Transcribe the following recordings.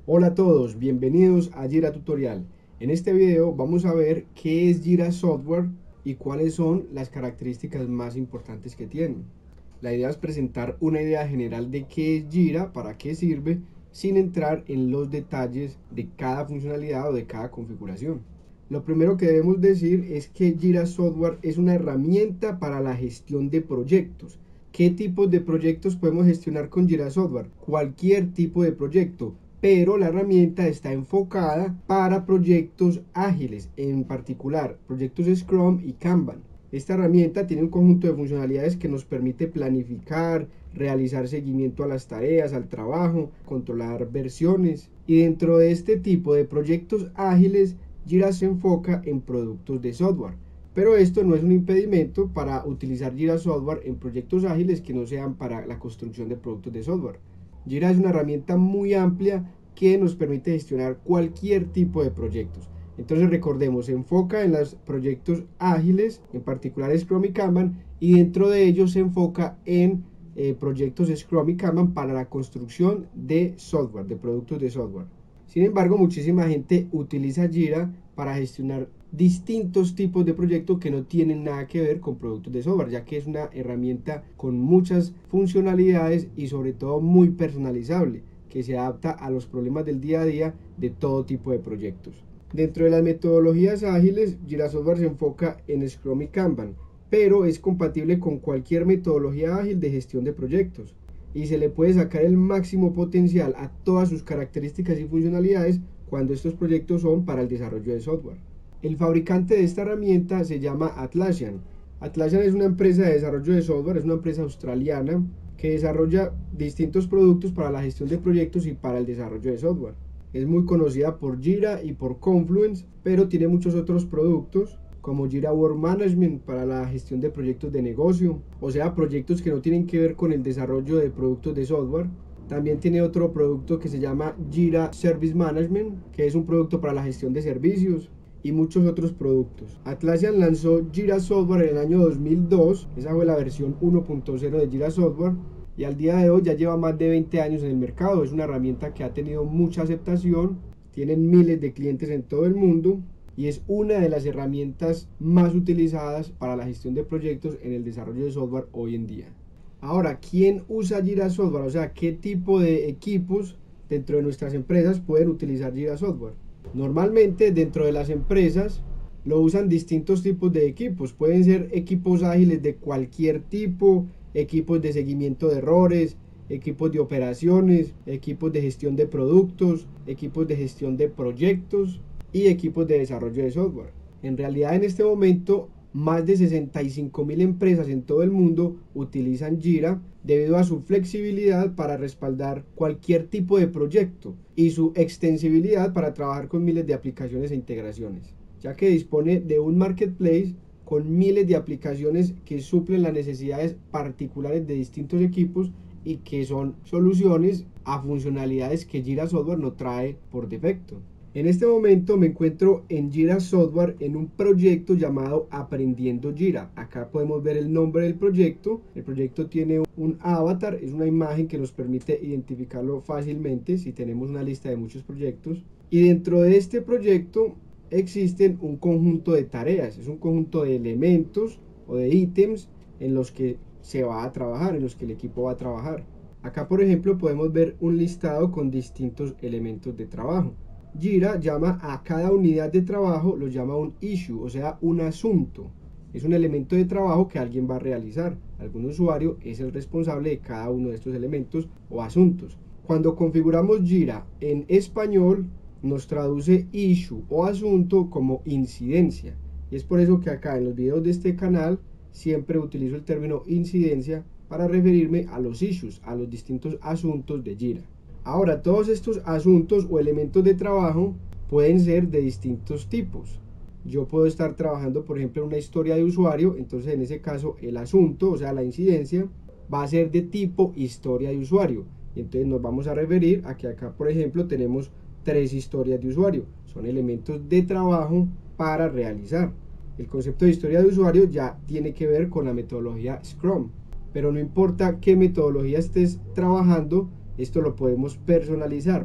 Hola a todos, bienvenidos a Jira Tutorial. En este video vamos a ver qué es Jira Software y cuáles son las características más importantes que tiene. La idea es presentar una idea general de qué es Jira, para qué sirve, sin entrar en los detalles de cada funcionalidad o de cada configuración. Lo primero que debemos decir es que Jira Software es una herramienta para la gestión de proyectos. ¿Qué tipos de proyectos podemos gestionar con Jira Software? Cualquier tipo de proyecto, pero la herramienta está enfocada para proyectos ágiles, en particular proyectos Scrum y Kanban. Esta herramienta tiene un conjunto de funcionalidades que nos permite planificar, realizar seguimiento a las tareas, al trabajo, controlar versiones. Y dentro de este tipo de proyectos ágiles, Jira se enfoca en productos de software. Pero esto no es un impedimento para utilizar Jira Software en proyectos ágiles que no sean para la construcción de productos de software. Jira es una herramienta muy amplia que nos permite gestionar cualquier tipo de proyectos. Entonces recordemos, se enfoca en los proyectos ágiles, en particular Scrum y Kanban, y dentro de ellos se enfoca en proyectos Scrum y Kanban para la construcción de software, de productos de software. Sin embargo, muchísima gente utiliza Jira para gestionar distintos tipos de proyectos que no tienen nada que ver con productos de software, ya que es una herramienta con muchas funcionalidades y sobre todo muy personalizable, que se adapta a los problemas del día a día de todo tipo de proyectos. Dentro de las metodologías ágiles, Jira Software se enfoca en Scrum y Kanban, pero es compatible con cualquier metodología ágil de gestión de proyectos y se le puede sacar el máximo potencial a todas sus características y funcionalidades cuando estos proyectos son para el desarrollo de software. El fabricante de esta herramienta se llama Atlassian. Atlassian es una empresa de desarrollo de software, es una empresa australiana que desarrolla distintos productos para la gestión de proyectos y para el desarrollo de software. Es muy conocida por Jira y por Confluence, pero tiene muchos otros productos como Jira Work Management para la gestión de proyectos de negocio, o sea, proyectos que no tienen que ver con el desarrollo de productos de software. También tiene otro producto que se llama Jira Service Management, que es un producto para la gestión de servicios, y muchos otros productos. Atlassian lanzó Jira Software en el año 2002, esa fue la versión 1.0 de Jira Software, y al día de hoy ya lleva más de 20 años en el mercado. Es una herramienta que ha tenido mucha aceptación, tienen miles de clientes en todo el mundo y es una de las herramientas más utilizadas para la gestión de proyectos en el desarrollo de software hoy en día. Ahora, ¿quién usa Jira Software? O sea, ¿qué tipo de equipos dentro de nuestras empresas pueden utilizar Jira Software? Normalmente dentro de las empresas lo usan distintos tipos de equipos. Pueden ser equipos ágiles de cualquier tipo, equipos de seguimiento de errores, equipos de operaciones, equipos de gestión de productos, equipos de gestión de proyectos y equipos de desarrollo de software. En realidad en este momento más de 65.000 empresas en todo el mundo utilizan Jira debido a su flexibilidad para respaldar cualquier tipo de proyecto y su extensibilidad para trabajar con miles de aplicaciones e integraciones, ya que dispone de un marketplace con miles de aplicaciones que suplen las necesidades particulares de distintos equipos y que son soluciones a funcionalidades que Jira Software no trae por defecto. En este momento me encuentro en Jira Software en un proyecto llamado Aprendiendo Jira. Acá podemos ver el nombre del proyecto. El proyecto tiene un avatar, es una imagen que nos permite identificarlo fácilmente si tenemos una lista de muchos proyectos. Y dentro de este proyecto existen un conjunto de tareas, es un conjunto de elementos o de ítems en los que se va a trabajar, en los que el equipo va a trabajar. Acá, por ejemplo, podemos ver un listado con distintos elementos de trabajo. Jira llama a cada unidad de trabajo, lo llama un issue, o sea, un asunto. Es un elemento de trabajo que alguien va a realizar. Algún usuario es el responsable de cada uno de estos elementos o asuntos. Cuando configuramos Jira en español, nos traduce issue o asunto como incidencia. Y es por eso que acá en los videos de este canal siempre utilizo el término incidencia para referirme a los issues, a los distintos asuntos de Jira. Ahora, todos estos asuntos o elementos de trabajo pueden ser de distintos tipos. Yo puedo estar trabajando, por ejemplo, en una historia de usuario, entonces en ese caso el asunto, o sea, la incidencia, va a ser de tipo historia de usuario. Y entonces nos vamos a referir a que acá, por ejemplo, tenemos 3 historias de usuario. Son elementos de trabajo para realizar. El concepto de historia de usuario ya tiene que ver con la metodología Scrum. Pero no importa qué metodología estés trabajando, esto lo podemos personalizar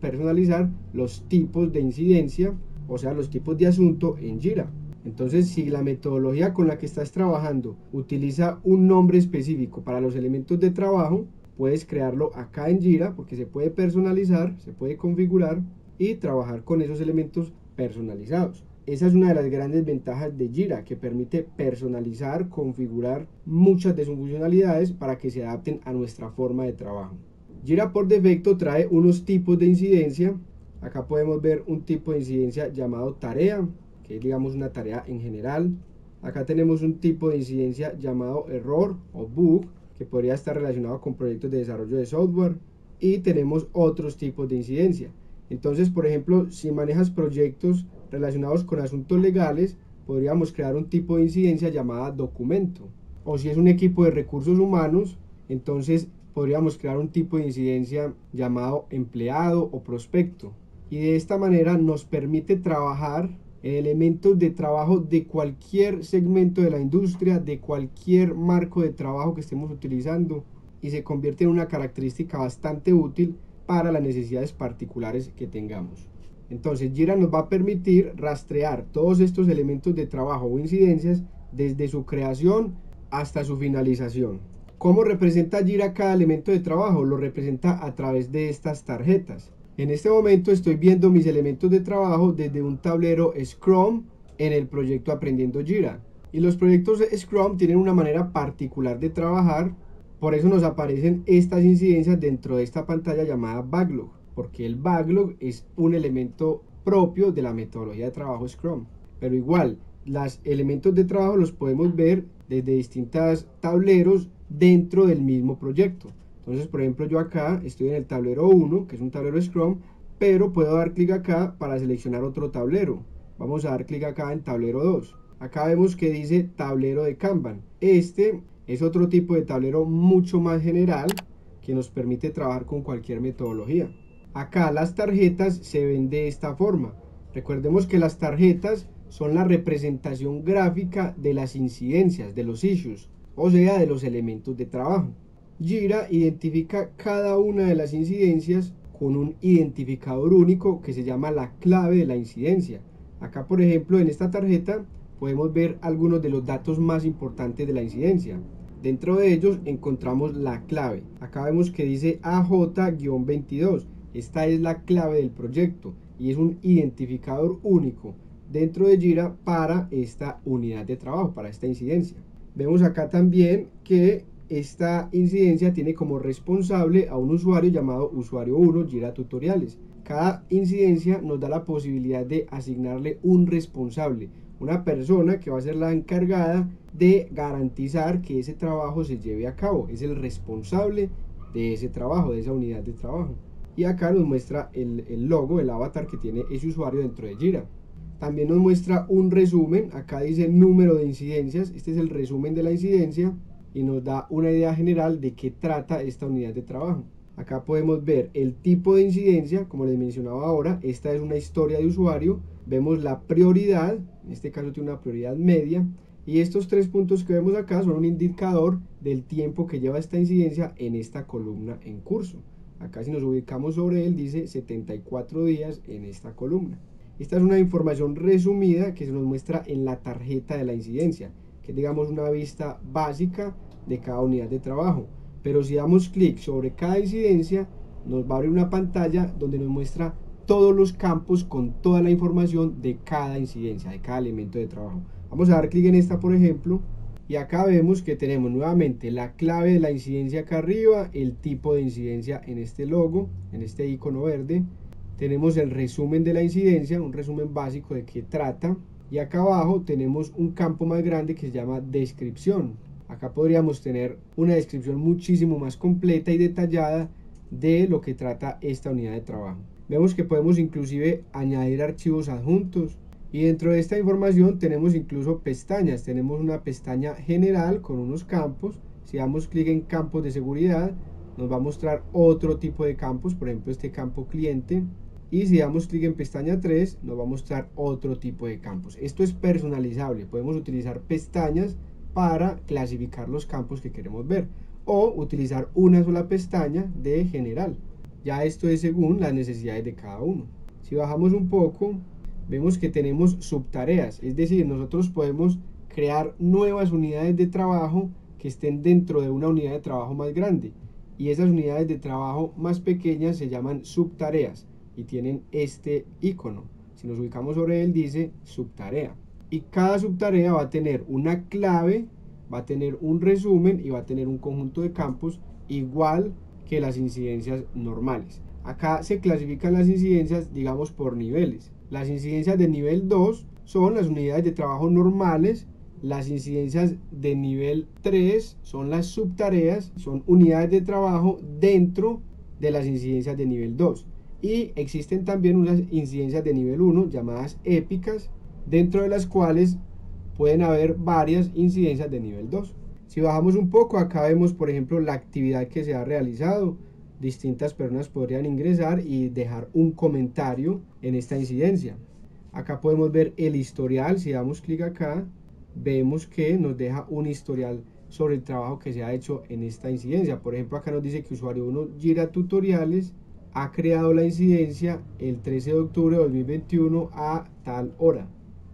los tipos de incidencia, o sea, los tipos de asunto en Jira. Entonces, si la metodología con la que estás trabajando utiliza un nombre específico para los elementos de trabajo, puedes crearlo acá en Jira, porque se puede personalizar, se puede configurar y trabajar con esos elementos personalizados. Esa es una de las grandes ventajas de Jira, que permite personalizar, configurar muchas de sus funcionalidades para que se adapten a nuestra forma de trabajo. Jira por defecto trae unos tipos de incidencia. Acá podemos ver un tipo de incidencia llamado tarea, que es, digamos, una tarea en general. Acá tenemos un tipo de incidencia llamado error o bug, que podría estar relacionado con proyectos de desarrollo de software. Y tenemos otros tipos de incidencia. Entonces, por ejemplo, si manejas proyectos relacionados con asuntos legales, podríamos crear un tipo de incidencia llamada documento. O si es un equipo de recursos humanos, entonces podríamos crear un tipo de incidencia llamado empleado o prospecto. Y de esta manera nos permite trabajar en elementos de trabajo de cualquier segmento de la industria, de cualquier marco de trabajo que estemos utilizando, y se convierte en una característica bastante útil para las necesidades particulares que tengamos. Entonces Jira nos va a permitir rastrear todos estos elementos de trabajo o incidencias desde su creación hasta su finalización. ¿Cómo representa Jira cada elemento de trabajo? Lo representa a través de estas tarjetas. En este momento estoy viendo mis elementos de trabajo desde un tablero Scrum en el proyecto Aprendiendo Jira. Y los proyectos Scrum tienen una manera particular de trabajar, por eso nos aparecen estas incidencias dentro de esta pantalla llamada Backlog, porque el Backlog es un elemento propio de la metodología de trabajo Scrum. Pero igual, los elementos de trabajo los podemos ver desde distintos tableros dentro del mismo proyecto. Entonces, por ejemplo, yo acá estoy en el tablero 1, que es un tablero Scrum, pero puedo dar clic acá para seleccionar otro tablero. Vamos a dar clic acá en tablero 2. Acá vemos que dice tablero de Kanban. Este es otro tipo de tablero mucho más general que nos permite trabajar con cualquier metodología. Acá las tarjetas se ven de esta forma. Recordemos que las tarjetas son la representación gráfica de las incidencias, de los issues, o sea, de los elementos de trabajo. Jira identifica cada una de las incidencias con un identificador único que se llama la clave de la incidencia. Acá, por ejemplo, en esta tarjeta podemos ver algunos de los datos más importantes de la incidencia. Dentro de ellos encontramos la clave. Acá vemos que dice AJ-22. Esta es la clave del proyecto y es un identificador único dentro de Jira para esta unidad de trabajo, para esta incidencia. Vemos acá también que esta incidencia tiene como responsable a un usuario llamado usuario 1 Jira Tutoriales. Cada incidencia nos da la posibilidad de asignarle un responsable, una persona que va a ser la encargada de garantizar que ese trabajo se lleve a cabo. Es el responsable de ese trabajo, de esa unidad de trabajo. Y acá nos muestra el logo, el avatar que tiene ese usuario dentro de Jira. También nos muestra un resumen. Acá dice número de incidencias. Este es el resumen de la incidencia y nos da una idea general de qué trata esta unidad de trabajo. Acá podemos ver el tipo de incidencia, como les mencionaba ahora. Esta es una historia de usuario. Vemos la prioridad, en este caso tiene una prioridad media. Y estos tres puntos que vemos acá son un indicador del tiempo que lleva esta incidencia en esta columna en curso. Acá si nos ubicamos sobre él dice 74 días en esta columna. Esta es una información resumida que se nos muestra en la tarjeta de la incidencia, que es, digamos, una vista básica de cada unidad de trabajo. Pero si damos clic sobre cada incidencia, nos va a abrir una pantalla donde nos muestra todos los campos con toda la información de cada incidencia, de cada elemento de trabajo. Vamos a dar clic en esta, por ejemplo, y acá vemos que tenemos nuevamente la clave de la incidencia acá arriba, el tipo de incidencia en este logo, en este icono verde. Tenemos el resumen de la incidencia, un resumen básico de qué trata. Y acá abajo tenemos un campo más grande que se llama descripción. Acá podríamos tener una descripción muchísimo más completa y detallada de lo que trata esta unidad de trabajo. Vemos que podemos inclusive añadir archivos adjuntos. Y dentro de esta información tenemos incluso pestañas. Tenemos una pestaña general con unos campos. Si damos clic en campos de seguridad, nos va a mostrar otro tipo de campos, por ejemplo este campo cliente. Y si damos clic en pestaña 3, nos va a mostrar otro tipo de campos. Esto es personalizable. Podemos utilizar pestañas para clasificar los campos que queremos ver. o utilizar una sola pestaña de general. Ya esto es según las necesidades de cada uno. Si bajamos un poco, vemos que tenemos subtareas, es decir, nosotros podemos crear nuevas unidades de trabajo que estén dentro de una unidad de trabajo más grande, y esas unidades de trabajo más pequeñas se llaman subtareas y tienen este icono. Si nos ubicamos sobre él, dice subtarea, y cada subtarea va a tener una clave, va a tener un resumen y va a tener un conjunto de campos igual que las incidencias normales. Acá se clasifican las incidencias, digamos, por niveles. Las incidencias de nivel 2 son las unidades de trabajo normales. Las incidencias de nivel 3 son las subtareas, son unidades de trabajo dentro de las incidencias de nivel 2. Y existen también unas incidencias de nivel 1 llamadas épicas, dentro de las cuales pueden haber varias incidencias de nivel 2. Si bajamos un poco, acá vemos por ejemplo la actividad que se ha realizado. Distintas personas podrían ingresar y dejar un comentario en esta incidencia. Acá podemos ver el historial. Si damos clic acá, vemos que nos deja un historial sobre el trabajo que se ha hecho en esta incidencia. Por ejemplo, acá nos dice que usuario 1 Jira Tutoriales ha creado la incidencia el 13 de octubre de 2021 a tal hora.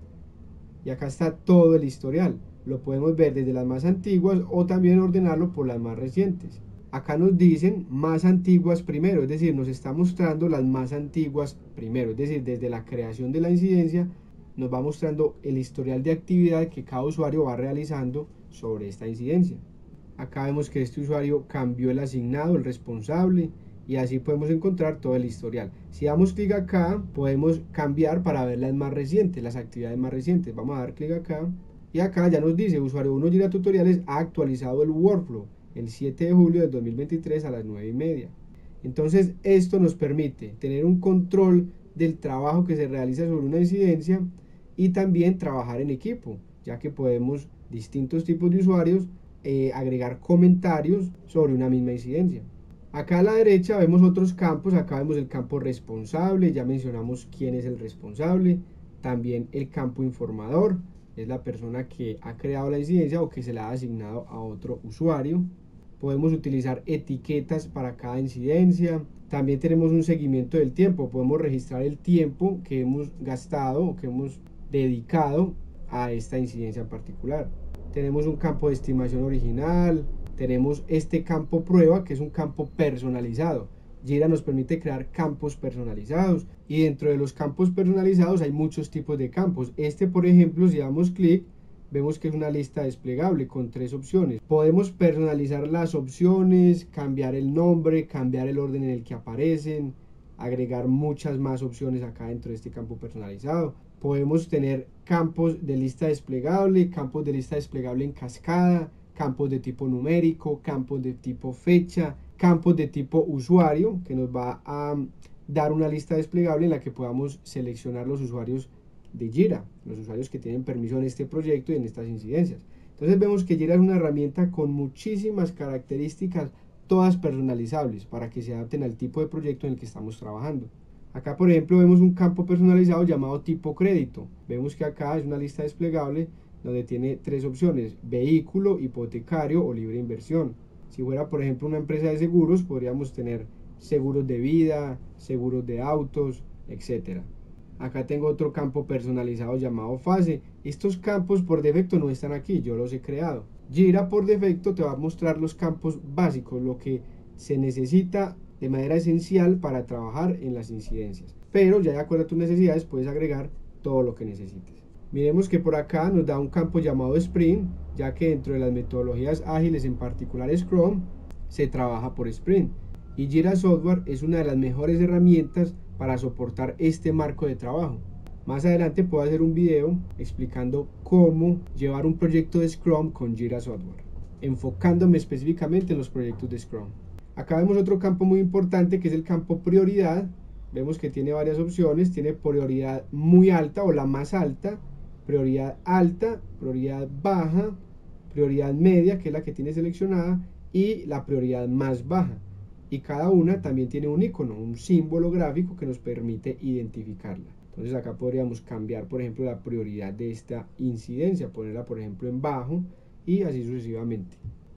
Y acá está todo el historial. Lo podemos ver desde las más antiguas o también ordenarlo por las más recientes. Acá nos dicen más antiguas primero, es decir, nos está mostrando las más antiguas primero, es decir, desde la creación de la incidencia nos va mostrando el historial de actividad que cada usuario va realizando sobre esta incidencia. Acá vemos que este usuario cambió el asignado, el responsable, y así podemos encontrar todo el historial. Si damos clic acá, podemos cambiar para ver las más recientes, las actividades más recientes. Vamos a dar clic acá, y acá ya nos dice, usuario 1 Jira Tutoriales ha actualizado el workflow el 7 de julio del 2023 a las 9:30. Entonces esto nos permite tener un control del trabajo que se realiza sobre una incidencia y también trabajar en equipo, ya que podemos distintos tipos de usuarios agregar comentarios sobre una misma incidencia. Acá a la derecha vemos otros campos. Acá vemos el campo responsable, ya mencionamos quién es el responsable. También el campo informador, es la persona que ha creado la incidencia o que se la ha asignado a otro usuario. Podemos utilizar etiquetas para cada incidencia. También tenemos un seguimiento del tiempo, podemos registrar el tiempo que hemos gastado o que hemos dedicado a esta incidencia en particular. Tenemos un campo de estimación original, tenemos este campo prueba que es un campo personalizado. Jira nos permite crear campos personalizados y dentro de los campos personalizados hay muchos tipos de campos. Este, por ejemplo, si damos clic, vemos que es una lista desplegable con 3 opciones. Podemos personalizar las opciones, cambiar el nombre, cambiar el orden en el que aparecen, agregar muchas más opciones acá dentro de este campo personalizado. Podemos tener campos de lista desplegable, campos de lista desplegable en cascada, campos de tipo numérico, campos de tipo fecha, campos de tipo usuario, que nos va a dar una lista desplegable en la que podamos seleccionar los usuarios de Jira, los usuarios que tienen permiso en este proyecto y en estas incidencias. Entonces vemos que Jira es una herramienta con muchísimas características, todas personalizables para que se adapten al tipo de proyecto en el que estamos trabajando. Acá, por ejemplo, vemos un campo personalizado llamado tipo crédito. Vemos que acá es una lista desplegable donde tiene 3 opciones: vehículo, hipotecario o libre inversión. Si fuera, por ejemplo, una empresa de seguros, podríamos tener seguros de vida, seguros de autos, etc. Acá tengo otro campo personalizado llamado fase. Estos campos por defecto no están aquí, yo los he creado. Jira por defecto te va a mostrar los campos básicos, lo que se necesita de manera esencial para trabajar en las incidencias. Pero ya de acuerdo a tus necesidades puedes agregar todo lo que necesites. Miremos que por acá nos da un campo llamado Sprint, ya que dentro de las metodologías ágiles, en particular Scrum, se trabaja por Sprint. Y Jira Software es una de las mejores herramientas para soportar este marco de trabajo. Más adelante puedo hacer un video explicando cómo llevar un proyecto de Scrum con Jira Software, enfocándome específicamente en los proyectos de Scrum. Acá vemos otro campo muy importante que es el campo prioridad. Vemos que tiene varias opciones, tiene prioridad muy alta o la más alta, prioridad alta, prioridad baja, prioridad media, que es la que tiene seleccionada, y la prioridad más baja. Y cada una también tiene un icono, un símbolo gráfico que nos permite identificarla. Entonces acá podríamos cambiar, por ejemplo, la prioridad de esta incidencia, ponerla, por ejemplo, en bajo y así sucesivamente.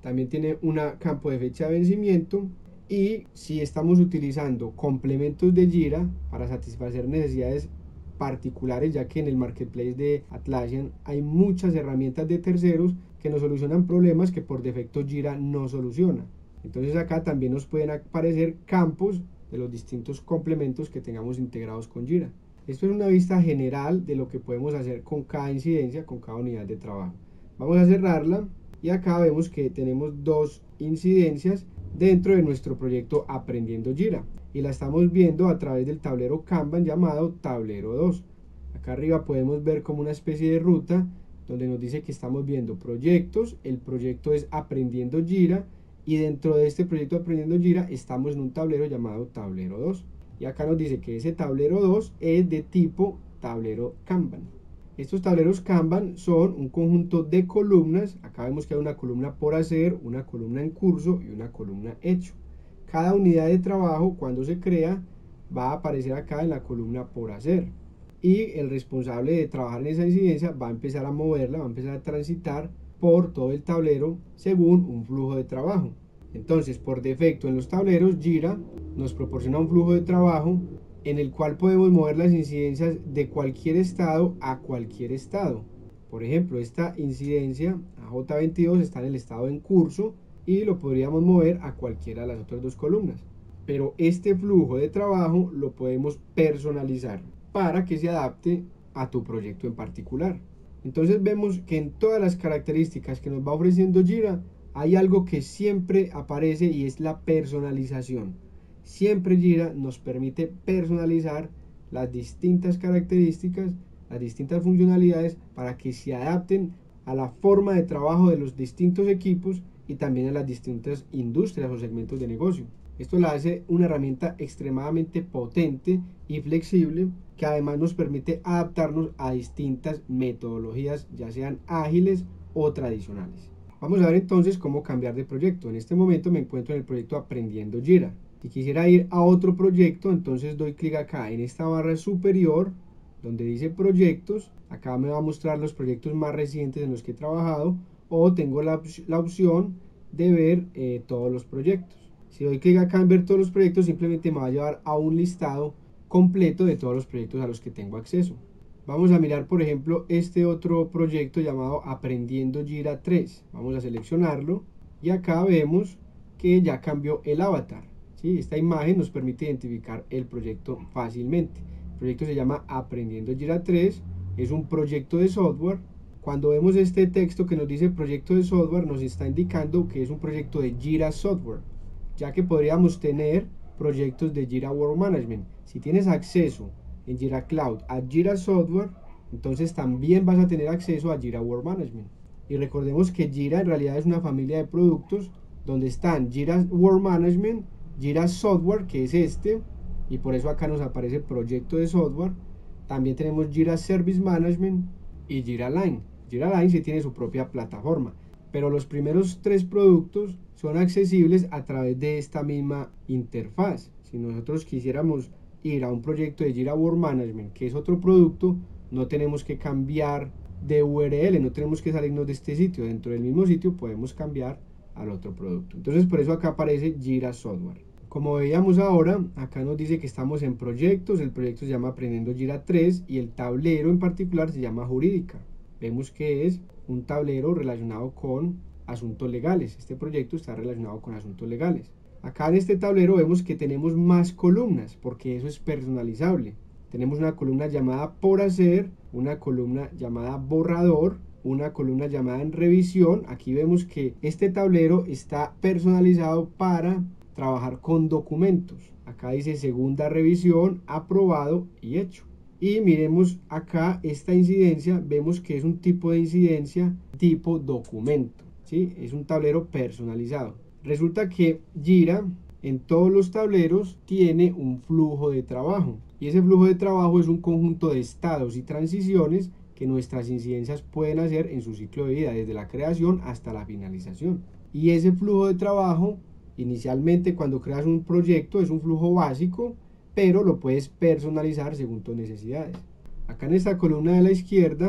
también tiene un campo de fecha de vencimiento, y si estamos utilizando complementos de Jira para satisfacer necesidades particulares, ya que en el marketplace de Atlassian hay muchas herramientas de terceros que nos solucionan problemas que por defecto Jira no soluciona. Entonces acá también nos pueden aparecer campos de los distintos complementos que tengamos integrados con Jira. Esto es una vista general de lo que podemos hacer con cada incidencia, con cada unidad de trabajo. Vamos a cerrarla y acá vemos que tenemos dos incidencias dentro de nuestro proyecto Aprendiendo Jira, y la estamos viendo a través del tablero Kanban llamado tablero 2. Acá arriba podemos ver como una especie de ruta donde nos dice que estamos viendo proyectos. El proyecto es Aprendiendo Jira, y dentro de este proyecto Aprendiendo Jira estamos en un tablero llamado tablero 2, y acá nos dice que ese tablero 2 es de tipo tablero Kanban. Estos tableros Kanban son un conjunto de columnas. Acá vemos que hay una columna por hacer, una columna en curso y una columna hecho. Cada unidad de trabajo, cuando se crea, va a aparecer acá en la columna por hacer, y el responsable de trabajar en esa incidencia va a empezar a moverla, va a empezar a transitar por todo el tablero según un flujo de trabajo. Entonces, por defecto en los tableros, Jira nos proporciona un flujo de trabajo en el cual podemos mover las incidencias de cualquier estado a cualquier estado. Por ejemplo, esta incidencia AJ22 está en el estado en curso y lo podríamos mover a cualquiera de las otras dos columnas. Pero este flujo de trabajo lo podemos personalizar para que se adapte a tu proyecto en particular. Entonces vemos que en todas las características que nos va ofreciendo Jira hay algo que siempre aparece, y es la personalización. Siempre Jira nos permite personalizar las distintas características, las distintas funcionalidades, para que se adapten a la forma de trabajo de los distintos equipos y también a las distintas industrias o segmentos de negocio. Esto la hace una herramienta extremadamente potente y flexible, que además nos permite adaptarnos a distintas metodologías, ya sean ágiles o tradicionales. Vamos a ver entonces cómo cambiar de proyecto. En este momento me encuentro en el proyecto Aprendiendo Jira. Si quisiera ir a otro proyecto, entonces doy clic acá en esta barra superior donde dice proyectos. Acá me va a mostrar los proyectos más recientes en los que he trabajado, o tengo la opción de ver todos los proyectos. Si doy clic acá en ver todos los proyectos, simplemente me va a llevar a un listado completo de todos los proyectos a los que tengo acceso. Vamos a mirar, por ejemplo, este otro proyecto llamado Aprendiendo Jira 3. Vamos a seleccionarlo y acá vemos que ya cambió el avatar, ¿sí? Esta imagen nos permite identificar el proyecto fácilmente. El proyecto se llama Aprendiendo Jira 3, es un proyecto de software. Cuando vemos este texto que nos dice proyecto de software, nos está indicando que es un proyecto de Jira Software, ya que podríamos tener proyectos de Jira Work Management. Si tienes acceso en Jira Cloud a Jira Software, entonces también vas a tener acceso a Jira Work Management. Y recordemos que Jira en realidad es una familia de productos donde están Jira Work Management, Jira Software, que es este, y por eso acá nos aparece proyecto de software. También tenemos Jira Service Management y Jira Line. Jira Line sí tiene su propia plataforma, pero los primeros tres productos son accesibles a través de esta misma interfaz. Si nosotros quisiéramos ir a un proyecto de Jira Work Management, que es otro producto, no tenemos que cambiar de URL, no tenemos que salirnos de este sitio. Dentro del mismo sitio podemos cambiar al otro producto. Entonces por eso acá aparece Jira Software. Como veíamos ahora, acá nos dice que estamos en proyectos. El proyecto se llama Aprendiendo Jira 3 y el tablero en particular se llama Jurídica. Vemos que es un tablero relacionado con asuntos legales. Este proyecto está relacionado con asuntos legales. Acá en este tablero vemos que tenemos más columnas, porque eso es personalizable. Tenemos una columna llamada por hacer, una columna llamada borrador, una columna llamada en revisión. Aquí vemos que este tablero está personalizado para trabajar con documentos. Acá dice segunda revisión, aprobado y hecho. Y miremos acá esta incidencia, vemos que es un tipo de incidencia tipo documento, ¿sí? Es un tablero personalizado. Resulta que Jira en todos los tableros tiene un flujo de trabajo, y ese flujo de trabajo es un conjunto de estados y transiciones que nuestras incidencias pueden hacer en su ciclo de vida, desde la creación hasta la finalización. Y ese flujo de trabajo, inicialmente cuando creas un proyecto, es un flujo básico, pero lo puedes personalizar según tus necesidades. Acá en esta columna de la izquierda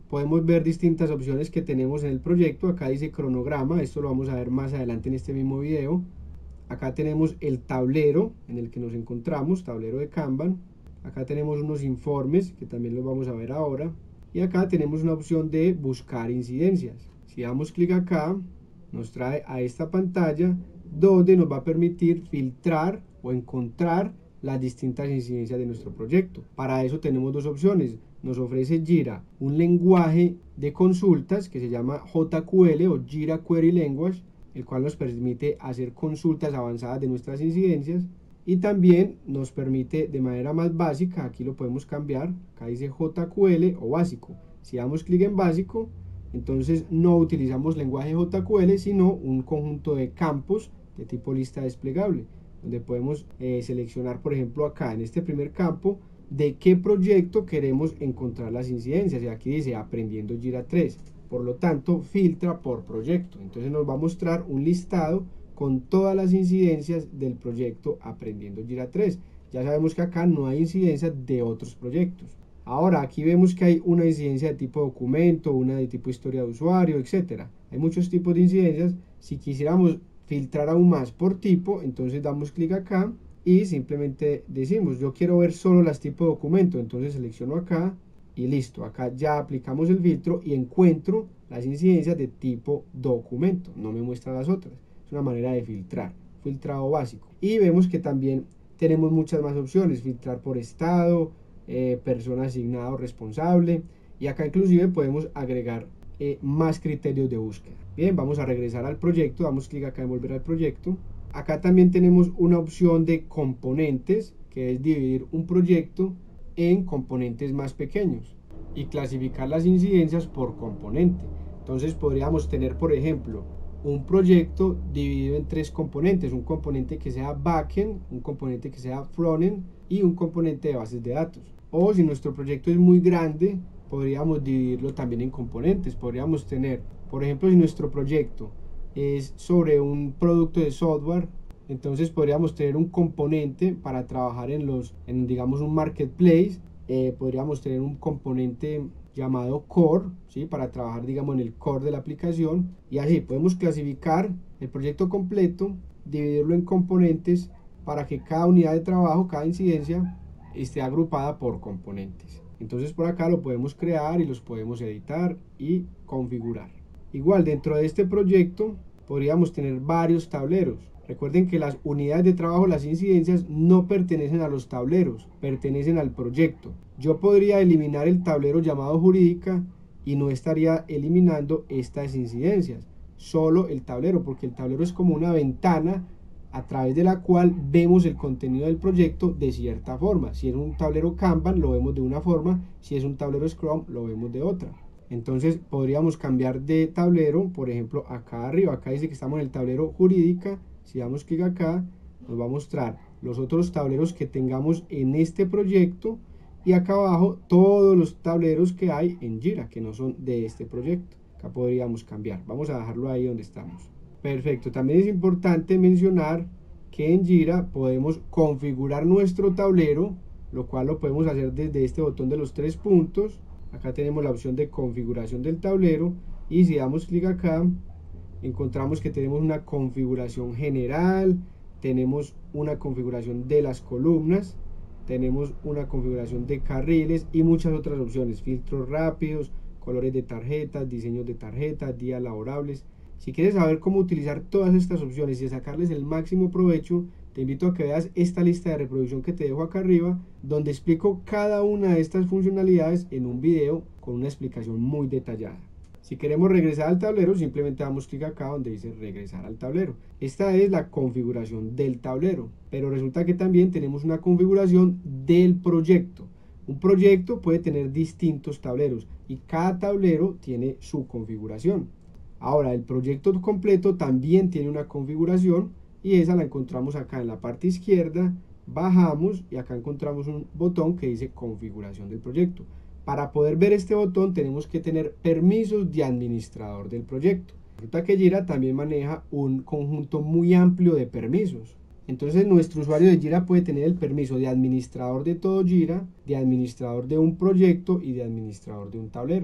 podemos ver distintas opciones que tenemos en el proyecto. Acá dice cronograma, esto lo vamos a ver más adelante en este mismo video. Acá tenemos el tablero en el que nos encontramos, tablero de Kanban. Acá tenemos unos informes que también los vamos a ver ahora. Y acá tenemos una opción de buscar incidencias. Si damos clic acá, nos trae a esta pantalla donde nos va a permitir filtrar o encontrar las distintas incidencias de nuestro proyecto. Para eso tenemos dos opciones. Nos ofrece Jira un lenguaje de consultas que se llama JQL o Jira Query Language, el cual nos permite hacer consultas avanzadas de nuestras incidencias, y también nos permite de manera más básica, aquí lo podemos cambiar, acá dice JQL o básico. Si damos clic en básico, entonces no utilizamos lenguaje JQL, sino un conjunto de campos de tipo lista desplegable, donde podemos seleccionar, por ejemplo, acá en este primer campo, de qué proyecto queremos encontrar las incidencias. Y aquí dice aprendiendo Jira 3. Por lo tanto, filtra por proyecto. Entonces nos va a mostrar un listado con todas las incidencias del proyecto aprendiendo Jira 3. Ya sabemos que acá no hay incidencias de otros proyectos. Ahora aquí vemos que hay una incidencia de tipo documento, una de tipo historia de usuario, etcétera. Hay muchos tipos de incidencias. Si quisiéramos filtrar aún más por tipo, entonces damos clic acá y simplemente decimos yo quiero ver solo las tipo de documento. Entonces selecciono acá y listo. Acá ya aplicamos el filtro y encuentro las incidencias de tipo documento. No me muestra las otras. Es una manera de filtrar, filtrado básico. Y vemos que también tenemos muchas más opciones. Filtrar por estado, persona asignada o responsable. Y acá inclusive podemos agregar más criterios de búsqueda. Bien, vamos a regresar al proyecto. Damos clic acá en volver al proyecto. Acá también tenemos una opción de componentes, que es dividir un proyecto en componentes más pequeños y clasificar las incidencias por componente. Entonces podríamos tener, por ejemplo, un proyecto dividido en tres componentes: un componente que sea backend, un componente que sea frontend y un componente de bases de datos. O si nuestro proyecto es muy grande, podríamos dividirlo también en componentes. Podríamos tener, por ejemplo, si nuestro proyecto es sobre un producto de software, entonces podríamos tener un componente para trabajar digamos, un marketplace. Podríamos tener un componente llamado core, ¿sí? Para trabajar, digamos, en el core de la aplicación. Y así podemos clasificar el proyecto completo, dividirlo en componentes para que cada unidad de trabajo, cada incidencia, esté agrupada por componentes. Entonces por acá lo podemos crear y los podemos editar y configurar. Igual dentro de este proyecto podríamos tener varios tableros. Recuerden que las unidades de trabajo, las incidencias, no pertenecen a los tableros, pertenecen al proyecto. Yo podría eliminar el tablero llamado jurídica y no estaría eliminando estas incidencias, solo el tablero, porque el tablero es como una ventana a través de la cual vemos el contenido del proyecto de cierta forma. Si es un tablero Kanban, lo vemos de una forma; si es un tablero Scrum, lo vemos de otra. Entonces podríamos cambiar de tablero. Por ejemplo, acá arriba, acá dice que estamos en el tablero jurídica. Si damos clic acá, nos va a mostrar los otros tableros que tengamos en este proyecto, y acá abajo todos los tableros que hay en Jira que no son de este proyecto. Acá podríamos cambiar. Vamos a dejarlo ahí donde estamos. Perfecto. También es importante mencionar que en Jira podemos configurar nuestro tablero, lo cual lo podemos hacer desde este botón de los tres puntos. Acá tenemos la opción de configuración del tablero, y si damos clic acá, encontramos que tenemos una configuración general, tenemos una configuración de las columnas, tenemos una configuración de carriles y muchas otras opciones: filtros rápidos, colores de tarjetas, diseños de tarjetas, días laborables. Si quieres saber cómo utilizar todas estas opciones y sacarles el máximo provecho, te invito a que veas esta lista de reproducción que te dejo acá arriba, donde explico cada una de estas funcionalidades en un video con una explicación muy detallada. Si queremos regresar al tablero, simplemente damos clic acá donde dice regresar al tablero. Esta es la configuración del tablero, pero resulta que también tenemos una configuración del proyecto. Un proyecto puede tener distintos tableros y cada tablero tiene su configuración. Ahora, el proyecto completo también tiene una configuración, y esa la encontramos acá en la parte izquierda. Bajamos y acá encontramos un botón que dice configuración del proyecto. Para poder ver este botón tenemos que tener permisos de administrador del proyecto. Resulta que Jira también maneja un conjunto muy amplio de permisos. Entonces nuestro usuario de Jira puede tener el permiso de administrador de todo Jira, de administrador de un proyecto y de administrador de un tablero.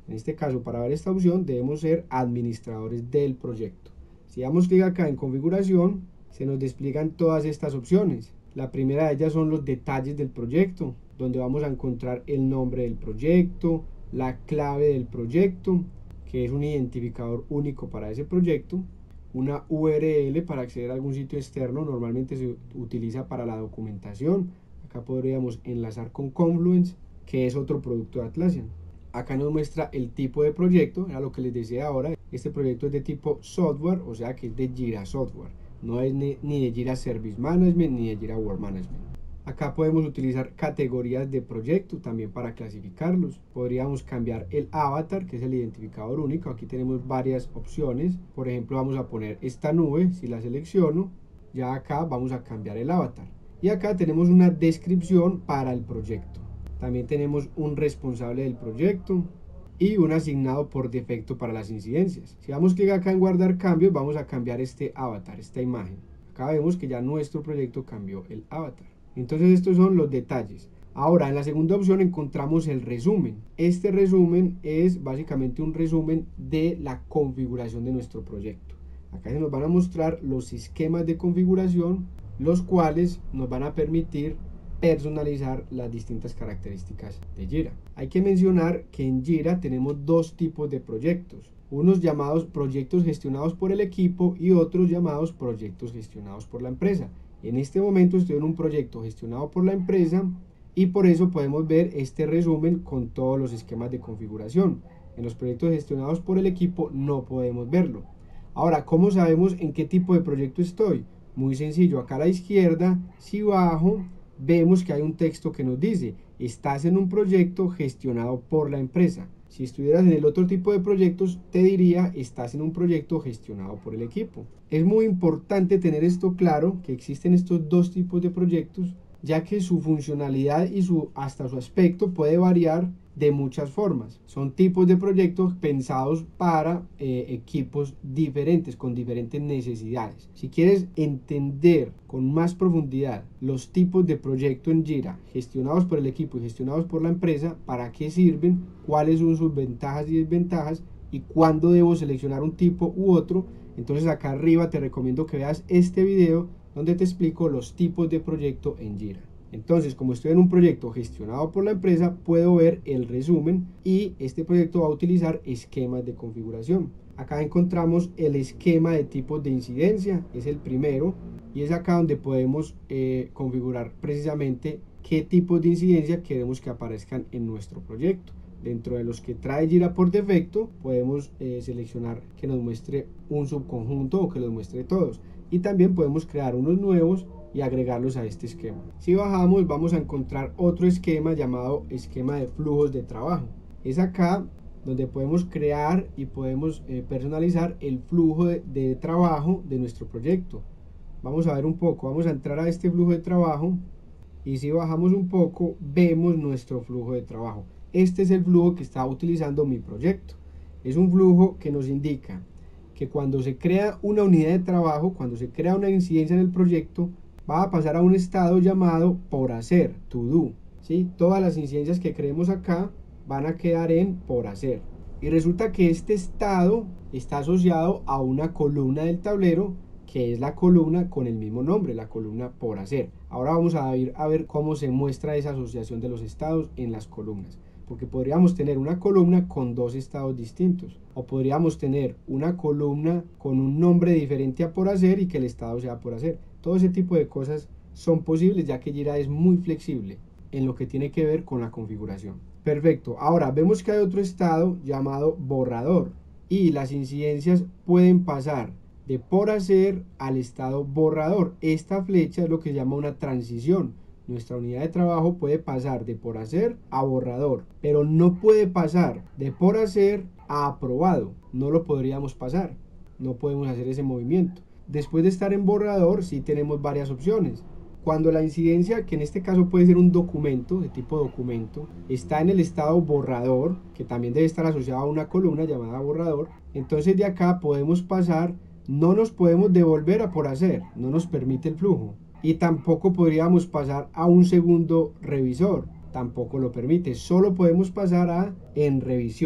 En este caso, para ver esta opción debemos ser administradores del proyecto. Si damos clic acá en configuración, se nos despliegan todas estas opciones. La primera de ellas son los detalles del proyecto, donde vamos a encontrar el nombre del proyecto, la clave del proyecto, que es un identificador único para ese proyecto, una URL para acceder a algún sitio externo, normalmente se utiliza para la documentación. Acá podríamos enlazar con Confluence, que es otro producto de Atlassian. Acá nos muestra el tipo de proyecto, era lo que les decía ahora. Este proyecto es de tipo software, o sea que es de Jira Software. No es ni de Jira Service Management ni de Jira Work Management. Acá podemos utilizar categorías de proyecto también para clasificarlos. Podríamos cambiar el avatar, que es el identificador único. Aquí tenemos varias opciones. Por ejemplo, vamos a poner esta nube. Si la selecciono, ya acá vamos a cambiar el avatar. Y acá tenemos una descripción para el proyecto. También tenemos un responsable del proyecto y un asignado por defecto para las incidencias. Si damos clic acá en guardar cambios, vamos a cambiar este avatar, esta imagen. Acá vemos que ya nuestro proyecto cambió el avatar. Entonces estos son los detalles. Ahora en la segunda opción encontramos el resumen. Este resumen es básicamente un resumen de la configuración de nuestro proyecto. Acá se nos van a mostrar los esquemas de configuración, los cuales nos van a permitir personalizar las distintas características de Jira. Hay que mencionar que en Jira tenemos dos tipos de proyectos, unos llamados proyectos gestionados por el equipo y otros llamados proyectos gestionados por la empresa. En este momento estoy en un proyecto gestionado por la empresa y por eso podemos ver este resumen con todos los esquemas de configuración. En los proyectos gestionados por el equipo no podemos verlo. Ahora, ¿cómo sabemos en qué tipo de proyecto estoy? Muy sencillo, acá a la izquierda, si bajo, vemos que hay un texto que nos dice, estás en un proyecto gestionado por la empresa. Si estuvieras en el otro tipo de proyectos, te diría, estás en un proyecto gestionado por el equipo. Es muy importante tener esto claro, que existen estos dos tipos de proyectos, ya que su funcionalidad y hasta su aspecto puede variar de muchas formas. Son tipos de proyectos pensados para equipos diferentes, con diferentes necesidades. Si quieres entender con más profundidad los tipos de proyecto en Jira, gestionados por el equipo y gestionados por la empresa, para qué sirven, cuáles son sus ventajas y desventajas, y cuándo debo seleccionar un tipo u otro, entonces acá arriba te recomiendo que veas este video donde te explico los tipos de proyecto en Jira. Entonces, como estoy en un proyecto gestionado por la empresa, puedo ver el resumen y este proyecto va a utilizar esquemas de configuración. Acá encontramos el esquema de tipos de incidencia, es el primero, y es acá donde podemos configurar precisamente qué tipos de incidencia queremos que aparezcan en nuestro proyecto. Dentro de los que trae Jira por defecto, podemos seleccionar que nos muestre un subconjunto o que los muestre todos. Y también podemos crear unos nuevos y agregarlos a este esquema. Si bajamos, vamos a encontrar otro esquema llamado esquema de flujos de trabajo. Es acá donde podemos crear y podemos personalizar el flujo de trabajo de nuestro proyecto. Vamos a ver un poco, vamos a entrar a este flujo de trabajo y si bajamos un poco, vemos nuestro flujo de trabajo. Este es el flujo que está utilizando mi proyecto. Es un flujo que nos indica que cuando se crea una unidad de trabajo, cuando se crea una incidencia en el proyecto, va a pasar a un estado llamado por hacer, to do. ¿Sí? Todas las incidencias que creemos acá van a quedar en por hacer. Y resulta que este estado está asociado a una columna del tablero, que es la columna con el mismo nombre, la columna por hacer. Ahora vamos a ir a ver cómo se muestra esa asociación de los estados en las columnas. Porque podríamos tener una columna con dos estados distintos, o podríamos tener una columna con un nombre diferente a por hacer y que el estado sea por hacer. Todo ese tipo de cosas son posibles, ya que Jira es muy flexible en lo que tiene que ver con la configuración. Perfecto, ahora vemos que hay otro estado llamado borrador y las incidencias pueden pasar de por hacer al estado borrador. Esta flecha es lo que se llama una transición. Nuestra unidad de trabajo puede pasar de por hacer a borrador, pero no puede pasar de por hacer a aprobado. No lo podríamos pasar, no podemos hacer ese movimiento. Después de estar en borrador, sí tenemos varias opciones. Cuando la incidencia, que en este caso puede ser un documento, de tipo documento, está en el estado borrador, que también debe estar asociado a una columna llamada borrador, entonces de acá podemos pasar, no nos podemos devolver a por hacer, no nos permite el flujo. Y tampoco podríamos pasar a un segundo revisor, tampoco lo permite, solo podemos pasar a en revisión.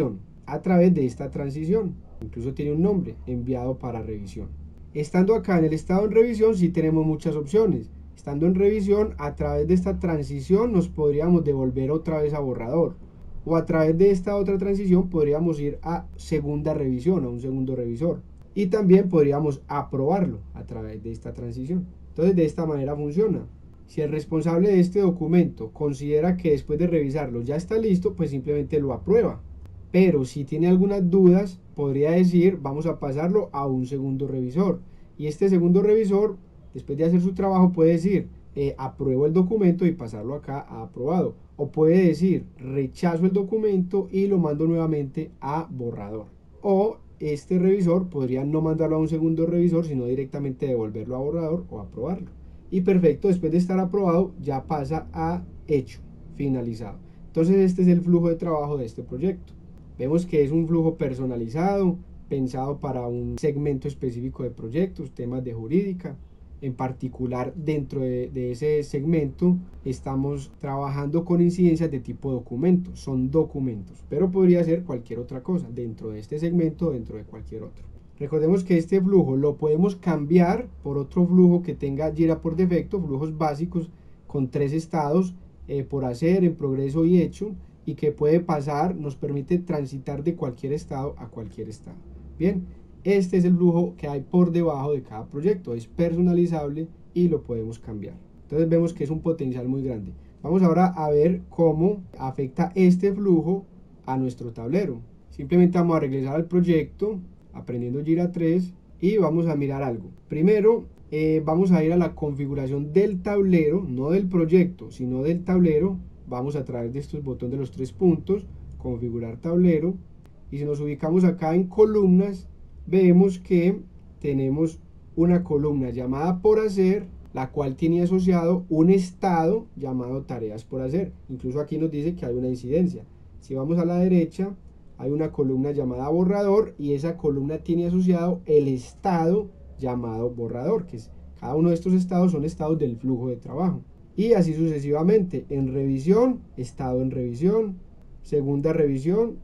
a través de esta transición. Incluso tiene un nombre, enviado para revisión. Estando acá en el estado en revisión sí tenemos muchas opciones. Estando en revisión, a través de esta transición nos podríamos devolver otra vez a borrador. O a través de esta otra transición podríamos ir a segunda revisión, a un segundo revisor. Y también podríamos aprobarlo a través de esta transición. Entonces de esta manera funciona. Si el responsable de este documento considera que después de revisarlo ya está listo, pues simplemente lo aprueba. Pero si tiene algunas dudas, podría decir vamos a pasarlo a un segundo revisor. Y este segundo revisor, después de hacer su trabajo, puede decir apruebo el documento y pasarlo acá a aprobado. O puede decir rechazo el documento y lo mando nuevamente a borrador. O este revisor podría no mandarlo a un segundo revisor, sino directamente devolverlo a borrador o aprobarlo. Y perfecto, después de estar aprobado ya pasa a hecho, finalizado. Entonces este es el flujo de trabajo de este proyecto. Vemos que es un flujo personalizado, pensado para un segmento específico de proyectos, temas de jurídica. En particular, dentro de ese segmento estamos trabajando con incidencias de tipo documento, son documentos, pero podría ser cualquier otra cosa dentro de este segmento o dentro de cualquier otro. Recordemos que este flujo lo podemos cambiar por otro flujo que tenga Jira por defecto, flujos básicos con 3 estados, por hacer, en progreso y hecho, y que puede pasar, nos permite transitar de cualquier estado a cualquier estado. Bien, este es el flujo que hay por debajo de cada proyecto, es personalizable y lo podemos cambiar. Entonces vemos que es un potencial muy grande. Vamos ahora a ver cómo afecta este flujo a nuestro tablero. Simplemente vamos a regresar al proyecto, aprendiendo Jira 3, y vamos a mirar algo. Primero vamos a ir a la configuración del tablero, no del proyecto, sino del tablero. Vamos a través de estos botones de los 3 puntos, configurar tablero, y si nos ubicamos acá en columnas, vemos que tenemos una columna llamada por hacer, la cual tiene asociado un estado llamado tareas por hacer. Incluso aquí nos dice que hay una incidencia. Si vamos a la derecha, hay una columna llamada borrador y esa columna tiene asociado el estado llamado borrador, que es, cada uno de estos estados son estados del flujo de trabajo. Y así sucesivamente, en revisión, estado en revisión, segunda revisión,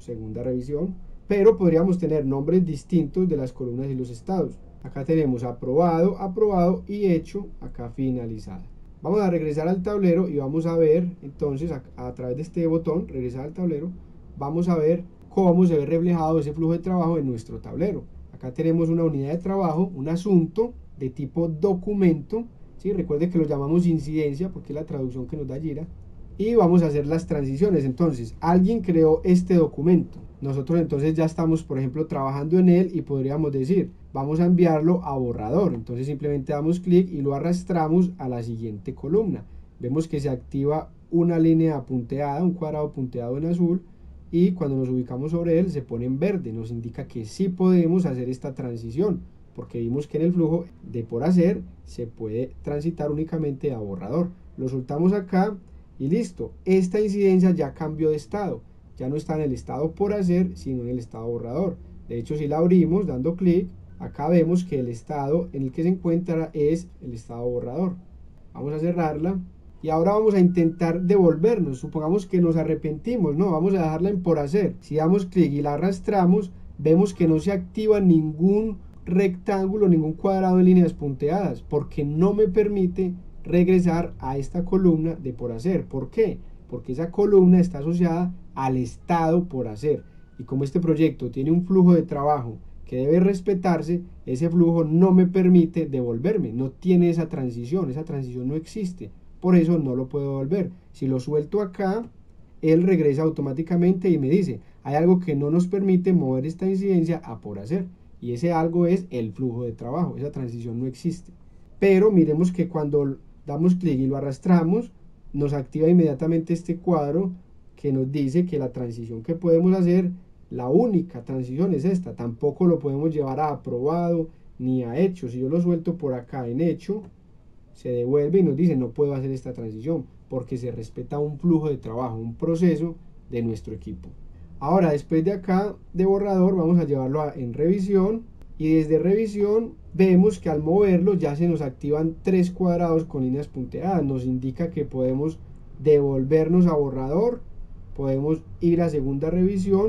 pero podríamos tener nombres distintos de las columnas y los estados. Acá tenemos aprobado, aprobado y hecho, acá finalizada. Vamos a regresar al tablero y vamos a ver, entonces, a través de este botón, regresar al tablero, vamos a ver cómo se ve reflejado ese flujo de trabajo en nuestro tablero. Acá tenemos una unidad de trabajo, un asunto de tipo documento, ¿sí? Recuerde que lo llamamos incidencia porque es la traducción que nos da Jira. Y vamos a hacer las transiciones. Entonces, alguien creó este documento. Nosotros entonces ya estamos, por ejemplo, trabajando en él y podríamos decir, vamos a enviarlo a borrador. Entonces simplemente damos clic y lo arrastramos a la siguiente columna. Vemos que se activa una línea punteada, un cuadrado punteado en azul, y cuando nos ubicamos sobre él se pone en verde. Nos indica que sí podemos hacer esta transición, porque vimos que en el flujo de por hacer se puede transitar únicamente a borrador. Lo soltamos acá y listo. Esta incidencia ya cambió de estado. Ya no está en el estado por hacer, sino en el estado borrador. De hecho, si la abrimos dando clic, acá vemos que el estado en el que se encuentra es el estado borrador. Vamos a cerrarla. Y ahora vamos a intentar devolvernos. Supongamos que nos arrepentimos, no, vamos a dejarla en por hacer. Si damos clic y la arrastramos, vemos que no se activa ningún rectángulo, ningún cuadrado en líneas punteadas, porque no me permite regresar a esta columna de por hacer. ¿Por qué? Porque esa columna está asociada al estado por hacer. Y como este proyecto tiene un flujo de trabajo que debe respetarse, ese flujo no me permite devolverme, no tiene esa transición no existe. Por eso no lo puedo devolver. Si lo suelto acá, él regresa automáticamente y me dice, hay algo que no nos permite mover esta incidencia a por hacer. Y ese algo es el flujo de trabajo, esa transición no existe. Pero miremos que cuando damos clic y lo arrastramos, nos activa inmediatamente este cuadro que nos dice que la transición que podemos hacer, la única transición es esta. Tampoco lo podemos llevar a aprobado ni a hecho. Si yo lo suelto por acá en hecho, se devuelve y nos dice no puedo hacer esta transición porque se respeta un flujo de trabajo, un proceso de nuestro equipo. Ahora, después de acá de borrador, vamos a llevarlo en revisión, y desde revisión vemos que al moverlo ya se nos activan 3 cuadrados con líneas punteadas. Nos indica que podemos devolvernos a borrador, podemos ir a segunda revisión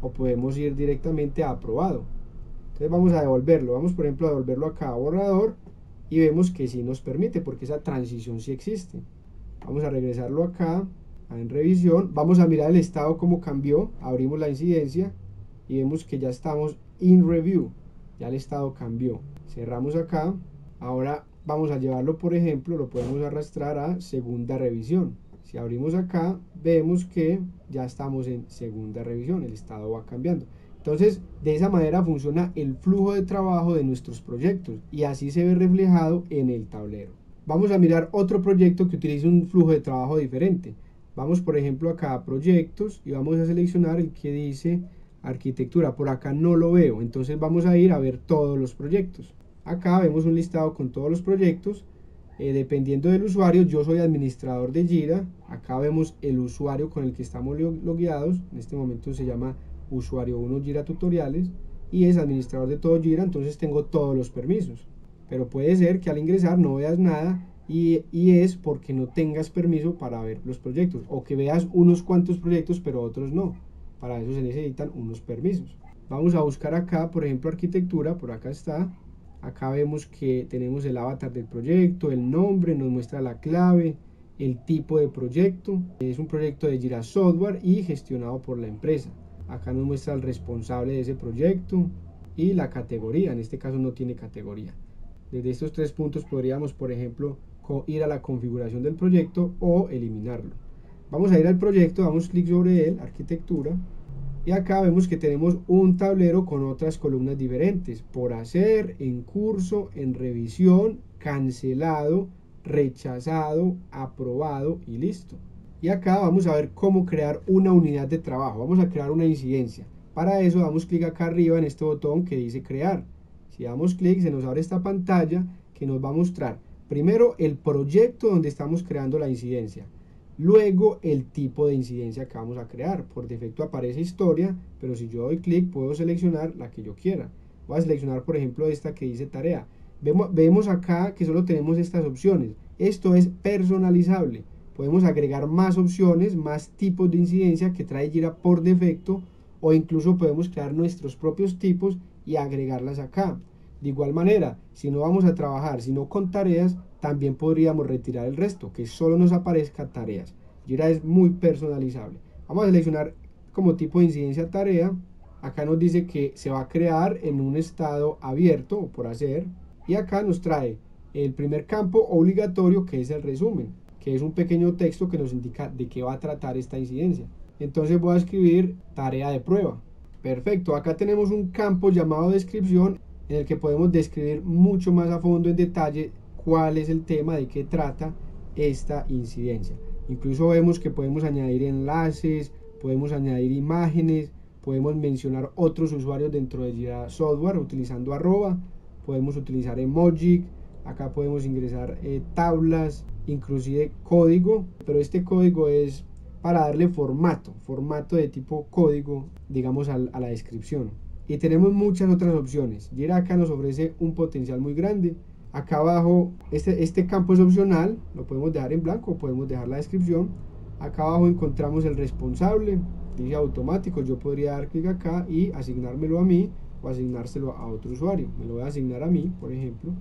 o podemos ir directamente a aprobado. Entonces vamos a devolverlo, vamos por ejemplo a devolverlo acá a borrador y vemos que sí nos permite porque esa transición sí existe. Vamos a regresarlo acá en revisión, vamos a mirar el estado cómo cambió, abrimos la incidencia y vemos que ya estamos in review, ya el estado cambió. Cerramos acá, ahora vamos a llevarlo, por ejemplo, lo podemos arrastrar a segunda revisión. Si abrimos acá, vemos que ya estamos en segunda revisión, el estado va cambiando. Entonces, de esa manera funciona el flujo de trabajo de nuestros proyectos y así se ve reflejado en el tablero. Vamos a mirar otro proyecto que utiliza un flujo de trabajo diferente. Vamos, por ejemplo, acá a proyectos y vamos a seleccionar el que dice arquitectura. Por acá no lo veo, entonces vamos a ir a ver todos los proyectos. Acá vemos un listado con todos los proyectos. Dependiendo del usuario, yo soy administrador de Jira. Acá vemos el usuario con el que estamos logueados. En este momento se llama usuario 1 Jira Tutoriales y es administrador de todo Jira, entonces tengo todos los permisos. Pero puede ser que al ingresar no veas nada y es porque no tengas permiso para ver los proyectos, o que veas unos cuantos proyectos pero otros no. Para eso se necesitan unos permisos. Vamos a buscar acá, por ejemplo, arquitectura, por acá está. Acá vemos que tenemos el avatar del proyecto, el nombre, nos muestra la clave, el tipo de proyecto. Es un proyecto de Jira Software y gestionado por la empresa. Acá nos muestra el responsable de ese proyecto y la categoría, en este caso no tiene categoría. Desde estos tres puntos podríamos, por ejemplo, ir a la configuración del proyecto o eliminarlo. Vamos a ir al proyecto, damos clic sobre él, arquitectura, y acá vemos que tenemos un tablero con otras columnas diferentes: por hacer, en curso, en revisión, cancelado, rechazado, aprobado y listo. Y acá vamos a ver cómo crear una unidad de trabajo. Vamos a crear una incidencia. Para eso damos clic acá arriba en este botón que dice crear. Si damos clic, se nos abre esta pantalla que nos va a mostrar primero el proyecto donde estamos creando la incidencia, luego el tipo de incidencia que vamos a crear. Por defecto aparece historia, pero si yo doy clic puedo seleccionar la que yo quiera. Voy a seleccionar, por ejemplo, esta que dice tarea. Vemos acá que solo tenemos estas opciones. Esto es personalizable. Podemos agregar más opciones, más tipos de incidencia que trae Jira por defecto, o incluso podemos crear nuestros propios tipos y agregarlas acá. De igual manera, si no vamos a trabajar sino con tareas, también podríamos retirar el resto, que solo nos aparezca tareas. Jira es muy personalizable. Vamos a seleccionar como tipo de incidencia tarea. Acá nos dice que se va a crear en un estado abierto o por hacer. Y acá nos trae el primer campo obligatorio, que es el resumen, que es un pequeño texto que nos indica de qué va a tratar esta incidencia. Entonces voy a escribir tarea de prueba. Perfecto, acá tenemos un campo llamado descripción en el que podemos describir mucho más a fondo en detalle cuál es el tema, de qué trata esta incidencia. Incluso vemos que podemos añadir enlaces, podemos añadir imágenes, podemos mencionar otros usuarios dentro de Jira Software utilizando arroba, podemos utilizar emoji, acá podemos ingresar tablas, inclusive código, pero este código es para darle formato de tipo código, digamos, a la descripción. Y tenemos muchas otras opciones. Jira acá nos ofrece un potencial muy grande. Acá abajo, este campo es opcional, lo podemos dejar en blanco, podemos dejar la descripción. Acá abajo encontramos el responsable, dice automático. Yo podría dar clic acá y asignármelo a mí o asignárselo a otro usuario. Me lo voy a asignar a mí, por ejemplo.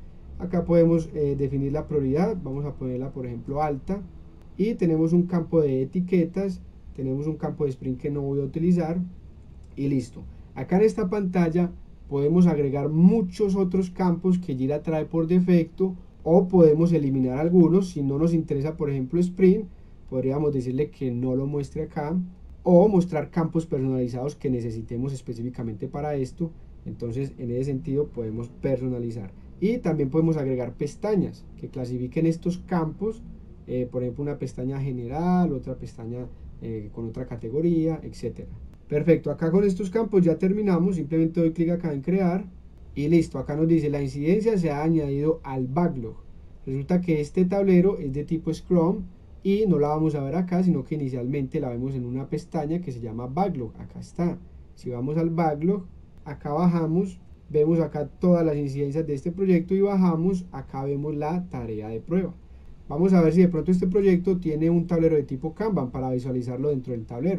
Acá podemos definir la prioridad, vamos a ponerla, por ejemplo, alta. Y tenemos un campo de etiquetas, tenemos un campo de sprint que no voy a utilizar y listo. Acá en esta pantalla podemos agregar muchos otros campos que Jira trae por defecto, o podemos eliminar algunos. Si no nos interesa, por ejemplo, sprint, podríamos decirle que no lo muestre acá, o mostrar campos personalizados que necesitemos específicamente para esto. Entonces, en ese sentido podemos personalizar. Y también podemos agregar pestañas que clasifiquen estos campos, por ejemplo, una pestaña general, otra pestaña con otra categoría, etcétera. Perfecto, acá con estos campos ya terminamos. Simplemente doy clic acá en crear y listo. Acá nos dice la incidencia se ha añadido al backlog. Resulta que este tablero es de tipo Scrum y no la vamos a ver acá, sino que inicialmente la vemos en una pestaña que se llama backlog. Acá está. Si vamos al backlog, acá bajamos, vemos acá todas las incidencias de este proyecto y bajamos, acá vemos la tarea de prueba. Vamos a ver si de pronto este proyecto tiene un tablero de tipo Kanban para visualizarlo dentro del tablero.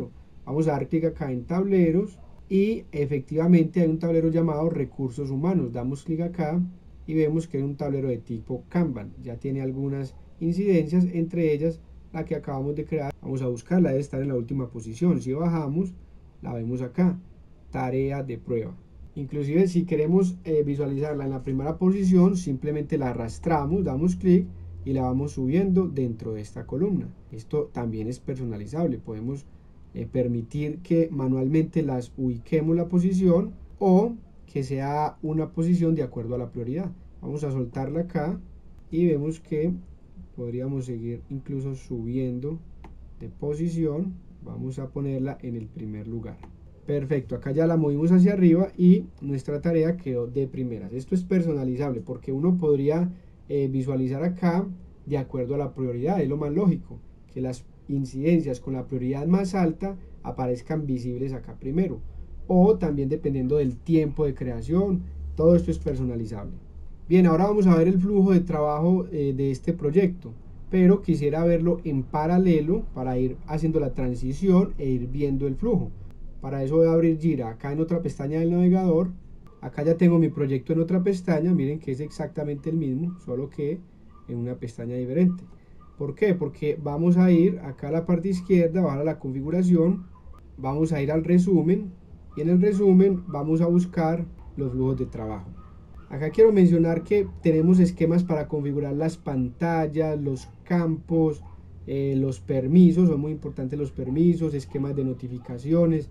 Vamos a dar clic acá en tableros y efectivamente hay un tablero llamado recursos humanos. Damos clic acá y vemos que es un tablero de tipo Kanban. Ya tiene algunas incidencias, entre ellas la que acabamos de crear. Vamos a buscarla, debe estar en la última posición. Si bajamos, la vemos acá, tarea de prueba. Inclusive si queremos visualizarla en la primera posición, simplemente la arrastramos, damos clic y la vamos subiendo dentro de esta columna. Esto también es personalizable, podemos permitir que manualmente las ubiquemos la posición o que sea una posición de acuerdo a la prioridad. Vamos a soltarla acá y vemos que podríamos seguir incluso subiendo de posición. Vamos a ponerla en el primer lugar. Perfecto, acá ya la movimos hacia arriba y nuestra tarea quedó de primeras. Esto es personalizable porque uno podría visualizar acá de acuerdo a la prioridad. Es lo más lógico, que las incidencias con la prioridad más alta aparezcan visibles acá primero, o también dependiendo del tiempo de creación. Todo esto es personalizable. Bien, ahora vamos a ver el flujo de trabajo de este proyecto, pero quisiera verlo en paralelo para ir haciendo la transición e ir viendo el flujo. Para eso voy a abrir Jira acá en otra pestaña del navegador. Acá ya tengo mi proyecto en otra pestaña, miren que es exactamente el mismo, solo que en una pestaña diferente. ¿Por qué? Porque vamos a ir acá a la parte izquierda, bajar a la configuración, vamos a ir al resumen y en el resumen vamos a buscar los flujos de trabajo. Acá quiero mencionar que tenemos esquemas para configurar las pantallas, los campos, los permisos, son muy importantes los permisos, esquemas de notificaciones,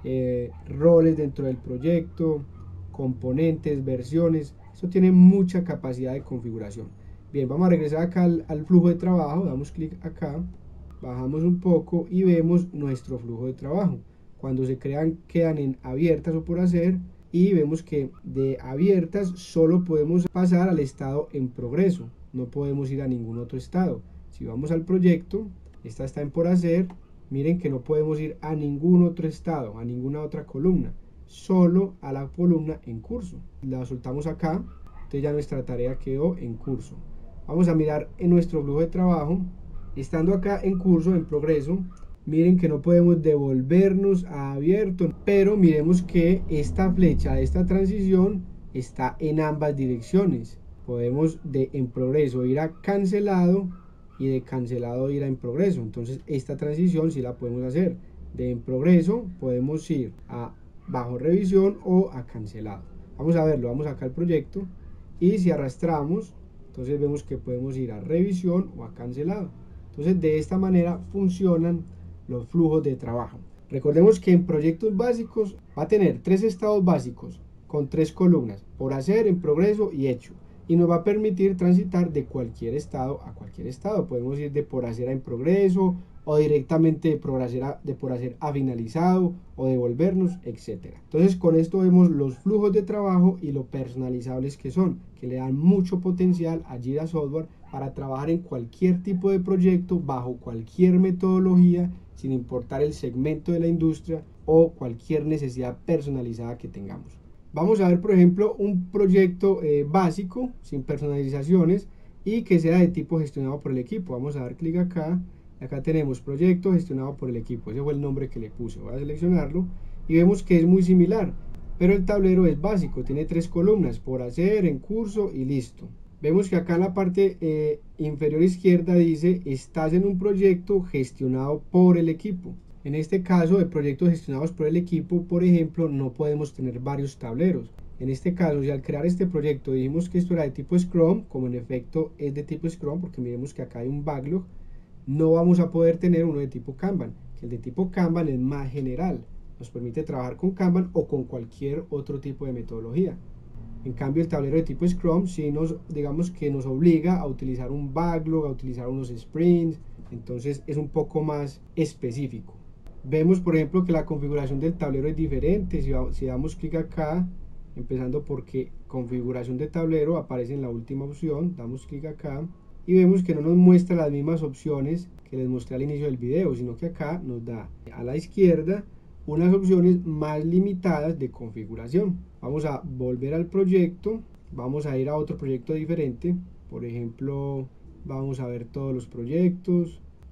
roles dentro del proyecto, componentes, versiones. Esto tiene mucha capacidad de configuración. Bien, vamos a regresar acá al flujo de trabajo, damos clic acá, bajamos un poco y vemos nuestro flujo de trabajo. Cuando se crean, quedan en abiertas o por hacer, y vemos que de abiertas solo podemos pasar al estado en progreso, no podemos ir a ningún otro estado. Si vamos al proyecto, esta está en por hacer, miren que no podemos ir a ningún otro estado, a ninguna otra columna, solo a la columna en curso. La soltamos acá, entonces ya nuestra tarea quedó en curso. Vamos a mirar en nuestro flujo de trabajo, estando acá en curso, en progreso, miren que no podemos devolvernos a abierto, pero miremos que esta flecha de esta transición está en ambas direcciones. Podemos de en progreso ir a cancelado y de cancelado ir a en progreso. Entonces esta transición sí la podemos hacer. De en progreso podemos ir a bajo revisión o a cancelado. Vamos a verlo, vamos acá al proyecto y si arrastramos, entonces vemos que podemos ir a revisión o a cancelado. Entonces de esta manera funcionan los flujos de trabajo. Recordemos que en proyectos básicos va a tener 3 estados básicos con 3 columnas, por hacer, en progreso y hecho, y nos va a permitir transitar de cualquier estado a cualquier estado. Podemos ir de por hacer a en progreso o directamente de por hacer a finalizado o devolvernos, etc. Entonces con esto vemos los flujos de trabajo y lo personalizables que son, que le dan mucho potencial a Jira Software para trabajar en cualquier tipo de proyecto, bajo cualquier metodología, sin importar el segmento de la industria o cualquier necesidad personalizada que tengamos. Vamos a ver, por ejemplo, un proyecto básico, sin personalizaciones y que sea de tipo gestionado por el equipo. Vamos a dar clic acá. Acá tenemos proyecto gestionado por el equipo. Ese fue el nombre que le puse. Voy a seleccionarlo y vemos que es muy similar, pero el tablero es básico. Tiene 3 columnas, por hacer, en curso y listo. Vemos que acá en la parte inferior izquierda dice, estás en un proyecto gestionado por el equipo. En este caso, de proyectos gestionados por el equipo, por ejemplo, no podemos tener varios tableros. En este caso, si al crear este proyecto dijimos que esto era de tipo Scrum, como en efecto es de tipo Scrum, porque miremos que acá hay un backlog, no vamos a poder tener uno de tipo Kanban, que el de tipo Kanban es más general, nos permite trabajar con Kanban o con cualquier otro tipo de metodología. En cambio, el tablero de tipo Scrum sí digamos que nos obliga a utilizar un backlog, a utilizar unos sprints, entonces es un poco más específico. Vemos, por ejemplo, que la configuración del tablero es diferente. Si damos clic acá, empezando porque configuración de tablero, aparece en la última opción, damos clic acá y vemos que no nos muestra las mismas opciones que les mostré al inicio del video, sino que acá nos da a la izquierda unas opciones más limitadas de configuración. Vamos a volver al proyecto, vamos a ir a otro proyecto diferente, por ejemplo, vamos a ver todos los proyectos,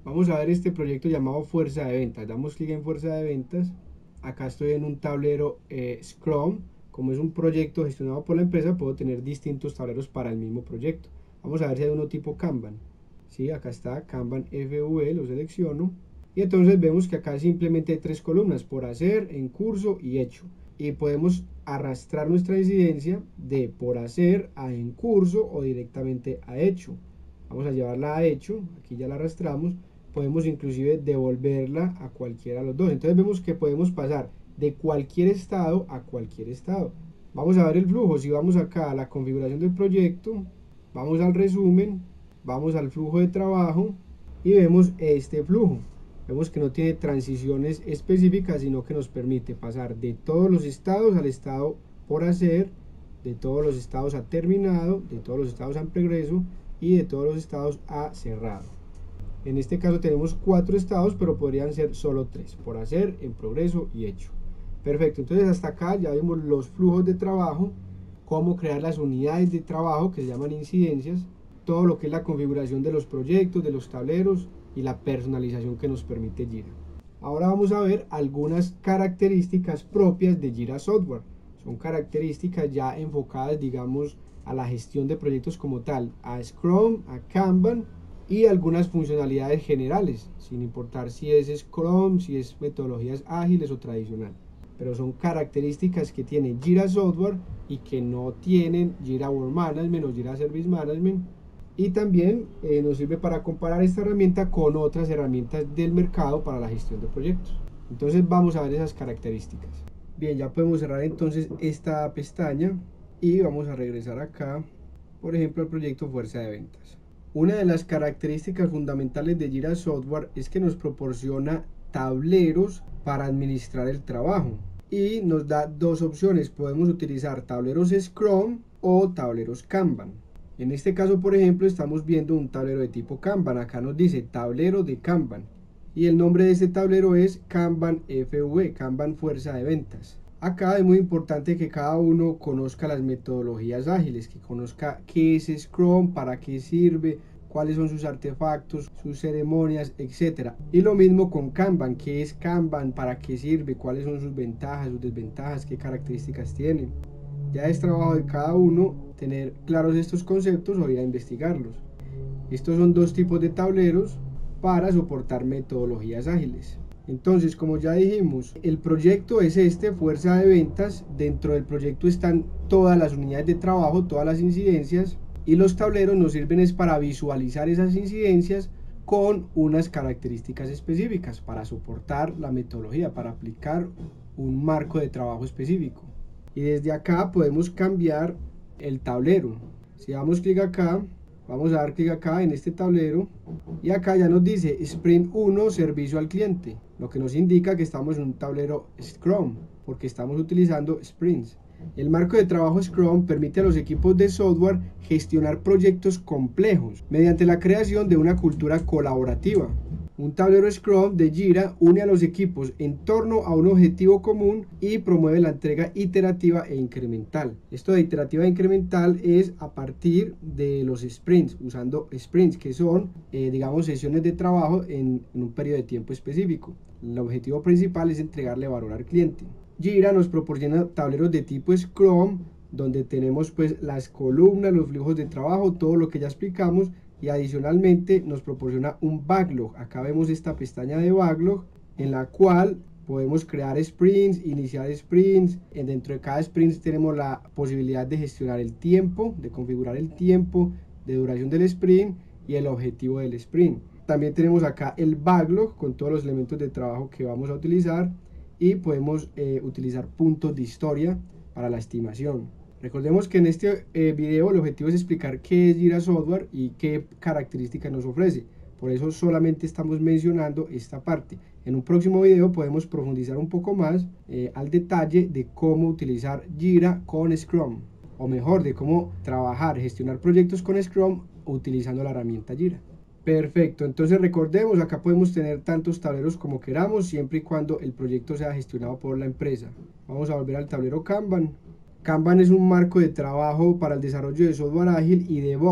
Vamos a ver este proyecto llamado Fuerza de Ventas. Damos clic en Fuerza de Ventas. Acá estoy en un tablero Scrum. Como es un proyecto gestionado por la empresa, puedo tener distintos tableros para el mismo proyecto. Vamos a ver si hay uno tipo Kanban. ¿Sí? Acá está Kanban FV, lo selecciono. Y entonces vemos que acá simplemente hay tres columnas: por hacer, en curso y hecho. Y podemos arrastrar nuestra incidencia de por hacer a en curso o directamente a hecho. Vamos a llevarla a hecho, aquí ya la arrastramos. Podemos inclusive devolverla a cualquiera de los dos. Entonces vemos que podemos pasar de cualquier estado a cualquier estado. Vamos a ver el flujo. Si vamos acá a la configuración del proyecto, vamos al resumen, vamos al flujo de trabajo y vemos este flujo. Vemos que no tiene transiciones específicas, sino que nos permite pasar de todos los estados al estado por hacer, de todos los estados a terminado, de todos los estados a progreso y de todos los estados a cerrado. En este caso tenemos 4 estados, pero podrían ser solo 3: por hacer, en progreso y hecho. Perfecto, entonces hasta acá ya vimos los flujos de trabajo, cómo crear las unidades de trabajo que se llaman incidencias, todo lo que es la configuración de los proyectos, de los tableros y la personalización que nos permite Jira. Ahora vamos a ver algunas características propias de Jira Software. Son características ya enfocadas, digamos, a la gestión de proyectos como tal, a Scrum, a Kanban y algunas funcionalidades generales, sin importar si es Scrum, si es metodologías ágiles o tradicional. Pero son características que tiene Jira Software y que no tienen Jira Work Management o Jira Service Management. Y también nos sirve para comparar esta herramienta con otras herramientas del mercado para la gestión de proyectos. Entonces vamos a ver esas características. Bien, ya podemos cerrar entonces esta pestaña y vamos a regresar acá, por ejemplo, al proyecto Fuerza de Ventas. Una de las características fundamentales de Jira Software es que nos proporciona tableros para administrar el trabajo y nos da dos opciones: podemos utilizar tableros Scrum o tableros Kanban. En este caso, por ejemplo, estamos viendo un tablero de tipo Kanban. Acá nos dice tablero de Kanban y el nombre de este tablero es Kanban FV, Kanban Fuerza de Ventas. Acá es muy importante que cada uno conozca las metodologías ágiles, que conozca qué es Scrum, para qué sirve, cuáles son sus artefactos, sus ceremonias, etc. Y lo mismo con Kanban: qué es Kanban, para qué sirve, cuáles son sus ventajas, sus desventajas, qué características tiene. Ya es trabajo de cada uno tener claros estos conceptos o ir a investigarlos. Estos son dos tipos de tableros para soportar metodologías ágiles. Entonces, como ya dijimos, el proyecto es este, Fuerza de Ventas. Dentro del proyecto están todas las unidades de trabajo, todas las incidencias, y los tableros nos sirven es para visualizar esas incidencias con unas características específicas para soportar la metodología, para aplicar un marco de trabajo específico. Y desde acá podemos cambiar el tablero. Si damos clic acá, vamos a dar clic acá en este tablero y acá ya nos dice Sprint 1, servicio al cliente, lo que nos indica que estamos en un tablero Scrum porque estamos utilizando sprints. El marco de trabajo Scrum permite a los equipos de software gestionar proyectos complejos mediante la creación de una cultura colaborativa. Un tablero Scrum de Jira une a los equipos en torno a un objetivo común y promueve la entrega iterativa e incremental. Esto de iterativa e incremental es a partir de los sprints, usando sprints, que son, digamos, sesiones de trabajo en un periodo de tiempo específico. El objetivo principal es entregarle valor al cliente. Jira nos proporciona tableros de tipo Scrum, donde tenemos pues las columnas, los flujos de trabajo, todo lo que ya explicamos, y adicionalmente nos proporciona un backlog. Acá vemos esta pestaña de backlog en la cual podemos crear sprints, iniciar sprints. Dentro de cada sprint tenemos la posibilidad de gestionar el tiempo, de configurar el tiempo de duración del sprint y el objetivo del sprint. También tenemos acá el backlog con todos los elementos de trabajo que vamos a utilizar y podemos utilizar puntos de historia para la estimación. Recordemos que en este video el objetivo es explicar qué es Jira Software y qué características nos ofrece. Por eso solamente estamos mencionando esta parte. En un próximo video podemos profundizar un poco más al detalle de cómo utilizar Jira con Scrum, o mejor, de cómo trabajar, gestionar proyectos con Scrum utilizando la herramienta Jira. Perfecto, entonces recordemos, acá podemos tener tantos tableros como queramos, siempre y cuando el proyecto sea gestionado por la empresa. Vamos a volver al tablero Kanban. Kanban es un marco de trabajo para el desarrollo de software ágil y DevOps.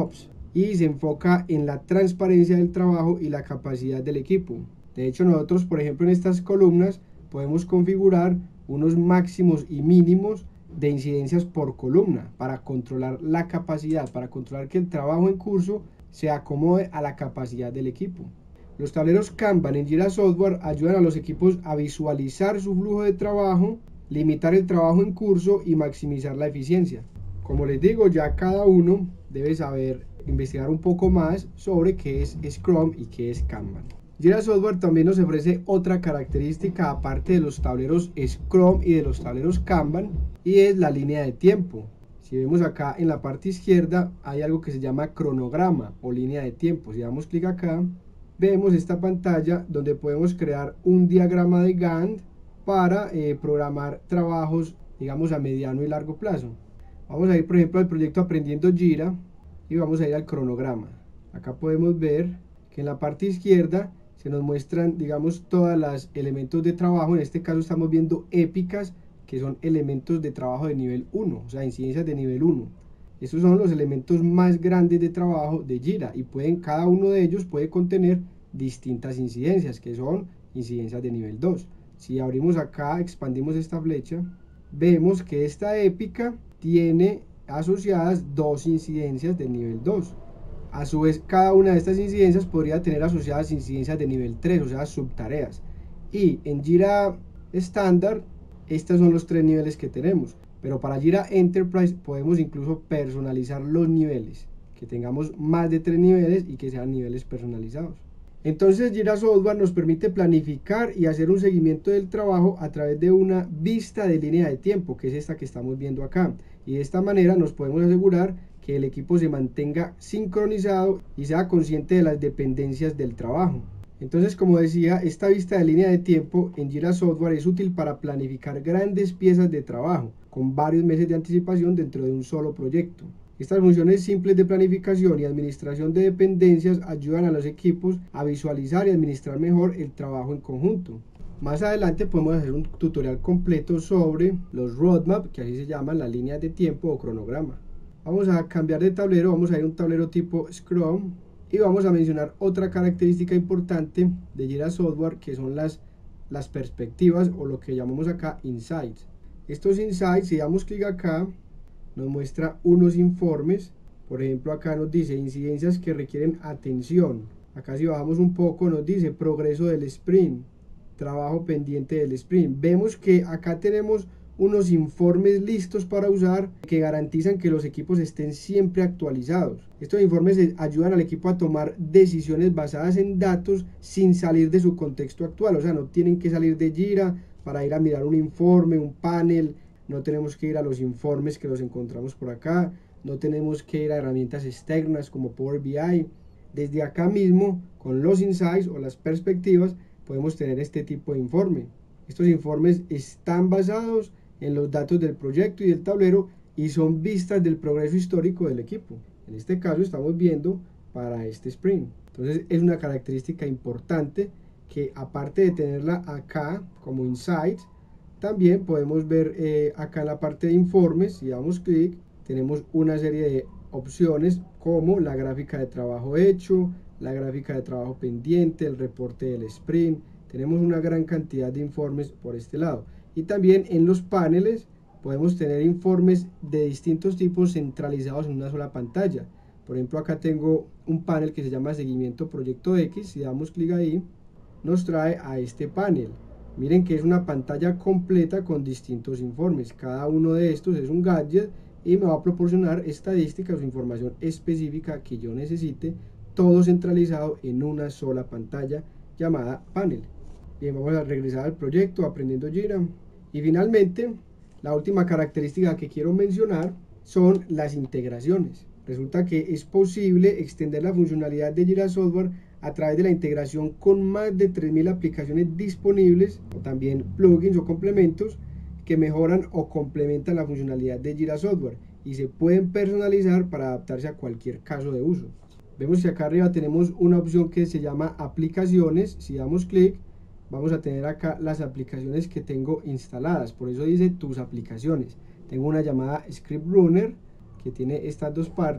y se enfoca en la transparencia del trabajo y la capacidad del equipo. De hecho, nosotros, por ejemplo, en estas columnas podemos configurar unos máximos y mínimos de incidencias por columna para controlar la capacidad, para controlar que el trabajo en curso se acomode a la capacidad del equipo. Los tableros Kanban en Jira Software ayudan a los equipos a visualizar su flujo de trabajo, limitar el trabajo en curso y maximizar la eficiencia. Como les digo, ya cada uno debe saber investigar un poco más sobre qué es Scrum y qué es Kanban. Jira Software también nos ofrece otra característica aparte de los tableros Scrum y de los tableros Kanban, y es la línea de tiempo. Si vemos acá en la parte izquierda hay algo que se llama cronograma o línea de tiempo. Si damos clic acá, vemos esta pantalla donde podemos crear un diagrama de Gantt para programar trabajos, digamos, a mediano y largo plazo. Vamos a ir, por ejemplo, al proyecto Aprendiendo Jira y vamos a ir al cronograma. Acá podemos ver que en la parte izquierda se nos muestran, digamos, todos los elementos de trabajo. En este caso estamos viendo épicas, que son elementos de trabajo de nivel 1, o sea, incidencias de nivel 1. Estos son los elementos más grandes de trabajo de Jira y cada uno de ellos puede contener distintas incidencias, que son incidencias de nivel 2. Si abrimos acá, expandimos esta flecha, vemos que esta épica tiene asociadas 2 incidencias de nivel 2. A su vez, cada una de estas incidencias podría tener asociadas incidencias de nivel 3, o sea, subtareas. Y en Jira estándar, estos son los 3 niveles que tenemos. Pero para Jira Enterprise podemos incluso personalizar los niveles, que tengamos más de 3 niveles y que sean niveles personalizados. Entonces Jira Software nos permite planificar y hacer un seguimiento del trabajo a través de una vista de línea de tiempo, que es esta que estamos viendo acá. Y de esta manera nos podemos asegurar que el equipo se mantenga sincronizado y sea consciente de las dependencias del trabajo. Entonces, como decía, esta vista de línea de tiempo en Jira Software es útil para planificar grandes piezas de trabajo con varios meses de anticipación dentro de un solo proyecto. Estas funciones simples de planificación y administración de dependencias ayudan a los equipos a visualizar y administrar mejor el trabajo en conjunto. Más adelante podemos hacer un tutorial completo sobre los roadmap, que así se llaman las líneas de tiempo o cronograma. Vamos a cambiar de tablero, vamos a ir a un tablero tipo Scrum y vamos a mencionar otra característica importante de Jira Software, que son las perspectivas o lo que llamamos acá insights. Estos insights, si damos clic acá, nos muestra unos informes. Por ejemplo, acá nos dice incidencias que requieren atención. Acá si bajamos un poco nos dice progreso del sprint, trabajo pendiente del sprint. Vemos que acá tenemos unos informes listos para usar que garantizan que los equipos estén siempre actualizados. Estos informes ayudan al equipo a tomar decisiones basadas en datos sin salir de su contexto actual. O sea, no tienen que salir de Jira para ir a mirar un informe, un panel. No tenemos que ir a los informes que los encontramos por acá. No tenemos que ir a herramientas externas como Power BI. Desde acá mismo, con los insights o las perspectivas, podemos tener este tipo de informe. Estos informes están basados en los datos del proyecto y del tablero y son vistas del progreso histórico del equipo. En este caso estamos viendo para este sprint. Entonces es una característica importante que, aparte de tenerla acá como insights, también podemos ver acá en la parte de informes. Si damos clic, tenemos una serie de opciones como la gráfica de trabajo hecho, la gráfica de trabajo pendiente, el reporte del sprint. Tenemos una gran cantidad de informes por este lado. Y también en los paneles podemos tener informes de distintos tipos centralizados en una sola pantalla. Por ejemplo, acá tengo un panel que se llama Seguimiento Proyecto X. Si damos clic ahí, nos trae a este panel. Miren que es una pantalla completa con distintos informes. Cada uno de estos es un gadget y me va a proporcionar estadísticas o información específica que yo necesite, todo centralizado en una sola pantalla llamada panel. Bien, vamos a regresar al proyecto Aprendiendo Jira. Y finalmente, la última característica que quiero mencionar son las integraciones. Resulta que es posible extender la funcionalidad de Jira Software a través de la integración con más de 3000 aplicaciones disponibles, o también plugins o complementos que mejoran o complementan la funcionalidad de Jira Software y se pueden personalizar para adaptarse a cualquier caso de uso. Vemos que acá arriba tenemos una opción que se llama aplicaciones. Si damos clic, vamos a tener acá las aplicaciones que tengo instaladas. Por eso dice tus aplicaciones. Tengo una llamada Script Runner que tiene estas dos partes.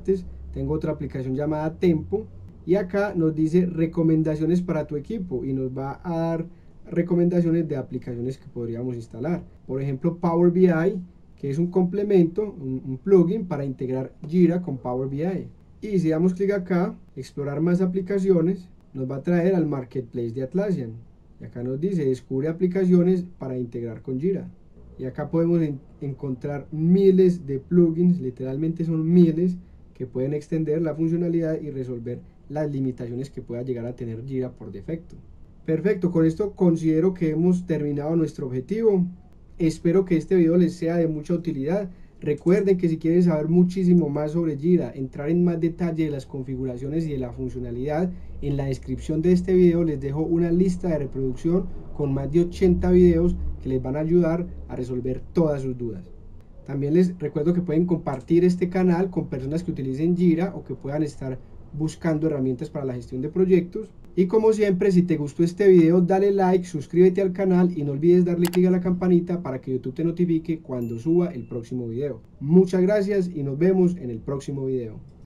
tengo otra aplicación llamada Tempo, y acá nos dice recomendaciones para tu equipo y nos va a dar recomendaciones de aplicaciones que podríamos instalar. Por ejemplo, Power BI, que es un complemento, un plugin para integrar Jira con Power BI. Y si damos clic acá, explorar más aplicaciones, nos va a traer al marketplace de Atlassian. Y acá nos dice descubre aplicaciones para integrar con Jira. Y acá podemos encontrar miles de plugins, literalmente son miles, que pueden extender la funcionalidad y resolver las limitaciones que pueda llegar a tener Jira por defecto. Perfecto, con esto considero que hemos terminado nuestro objetivo. Espero que este video les sea de mucha utilidad. Recuerden que si quieren saber muchísimo más sobre Jira, entrar en más detalle de las configuraciones y de la funcionalidad, en la descripción de este video les dejo una lista de reproducción con más de 80 videos que les van a ayudar a resolver todas sus dudas. También les recuerdo que pueden compartir este canal con personas que utilicen Jira o que puedan estar buscando herramientas para la gestión de proyectos. Y como siempre, si te gustó este video, dale like, suscríbete al canal y no olvides darle clic a la campanita para que YouTube te notifique cuando suba el próximo video. Muchas gracias y nos vemos en el próximo video.